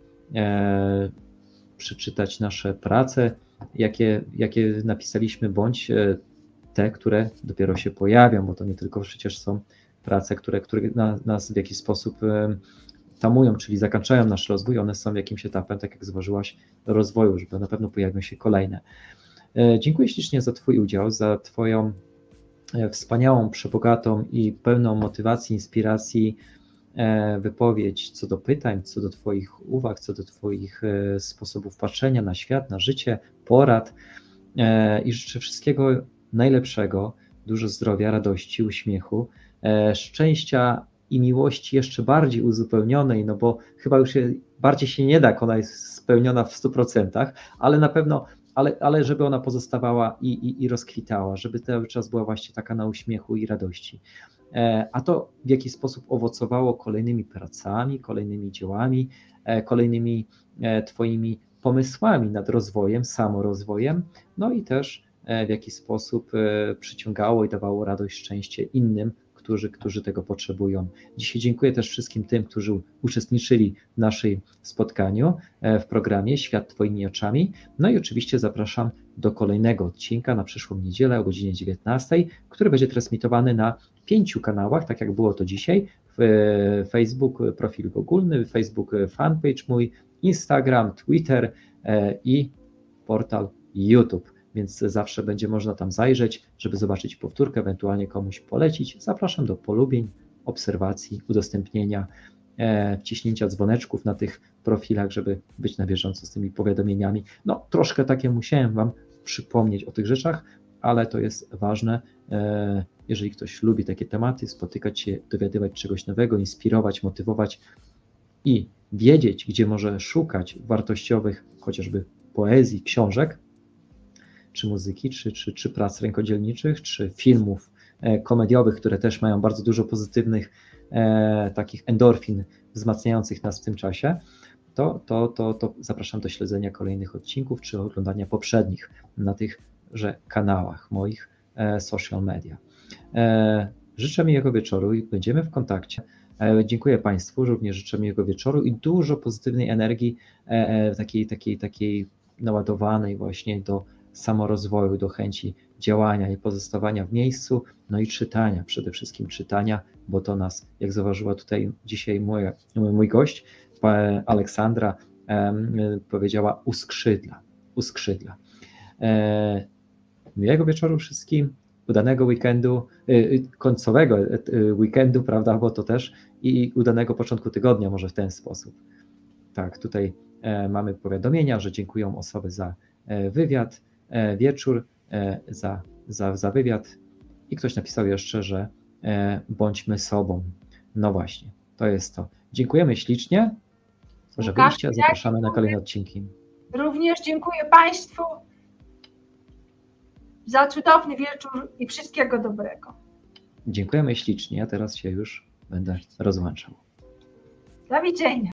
przeczytać nasze prace, jakie napisaliśmy, bądź te, które dopiero się pojawią, bo to nie tylko przecież są prace, które nas w jakiś sposób tamują, czyli zakończają nasz rozwój, one są jakimś etapem, tak jak zauważyłaś, rozwoju, żeby na pewno pojawią się kolejne. Dziękuję ślicznie za twój udział, za twoją wspaniałą, przebogatą i pełną motywacji, inspiracji wypowiedź co do pytań, co do twoich uwag, co do twoich sposobów patrzenia na świat, na życie, porad i życzę wszystkiego najlepszego, dużo zdrowia, radości, uśmiechu, szczęścia i miłości jeszcze bardziej uzupełnionej, no bo chyba już bardziej się nie da, jak ona jest spełniona w 100%, ale na pewno, ale żeby ona pozostawała i rozkwitała, żeby cały czas była właśnie taka na uśmiechu i radości. A to w jaki sposób owocowało kolejnymi pracami, kolejnymi dziełami, kolejnymi twoimi pomysłami nad rozwojem, samorozwojem, no i też w jaki sposób przyciągało i dawało radość, szczęście innym, którzy tego potrzebują. Dzisiaj dziękuję też wszystkim tym, którzy uczestniczyli w naszym spotkaniu w programie Świat Twoimi oczami. No i oczywiście zapraszam do kolejnego odcinka na przyszłą niedzielę o godzinie 19, który będzie transmitowany na 5 kanałach, tak jak było to dzisiaj. Facebook, profil ogólny, Facebook fanpage mój, Instagram, Twitter i portal YouTube. Więc zawsze będzie można tam zajrzeć, żeby zobaczyć powtórkę, ewentualnie komuś polecić. Zapraszam do polubień, obserwacji, udostępnienia, wciśnięcia dzwoneczków na tych profilach, żeby być na bieżąco z tymi powiadomieniami. No troszkę takie musiałem wam przypomnieć o tych rzeczach, ale to jest ważne, jeżeli ktoś lubi takie tematy, spotykać się, dowiadywać czegoś nowego, inspirować, motywować i wiedzieć, gdzie może szukać wartościowych chociażby poezji, książek, czy muzyki, czy prac rękodzielniczych, czy filmów komediowych, które też mają bardzo dużo pozytywnych takich endorfin wzmacniających nas w tym czasie, to zapraszam do śledzenia kolejnych odcinków, czy oglądania poprzednich na tychże kanałach moich social media. Życzę miłego wieczoru i będziemy w kontakcie. Dziękuję Państwu, również życzę miłego wieczoru i dużo pozytywnej energii, takiej naładowanej właśnie do samorozwoju, do chęci działania i pozostawania w miejscu, no i czytania, przede wszystkim czytania, bo to nas, jak zauważyła tutaj dzisiaj mój gość, Aleksandra, powiedziała, uskrzydla. Miłego wieczoru wszystkim, udanego weekendu, końcowego weekendu, prawda, bo to też, i udanego początku tygodnia może w ten sposób. Tak, tutaj mamy powiadomienia, że dziękują osoby za wywiad, wieczór, za wywiad i ktoś napisał jeszcze, że bądźmy sobą. No właśnie, to jest to. Dziękujemy ślicznie, że byliście, zapraszamy na kolejne odcinki. Również dziękuję Państwu za cudowny wieczór i wszystkiego dobrego. Dziękujemy ślicznie, ja teraz się już będę rozłączał. Do widzenia.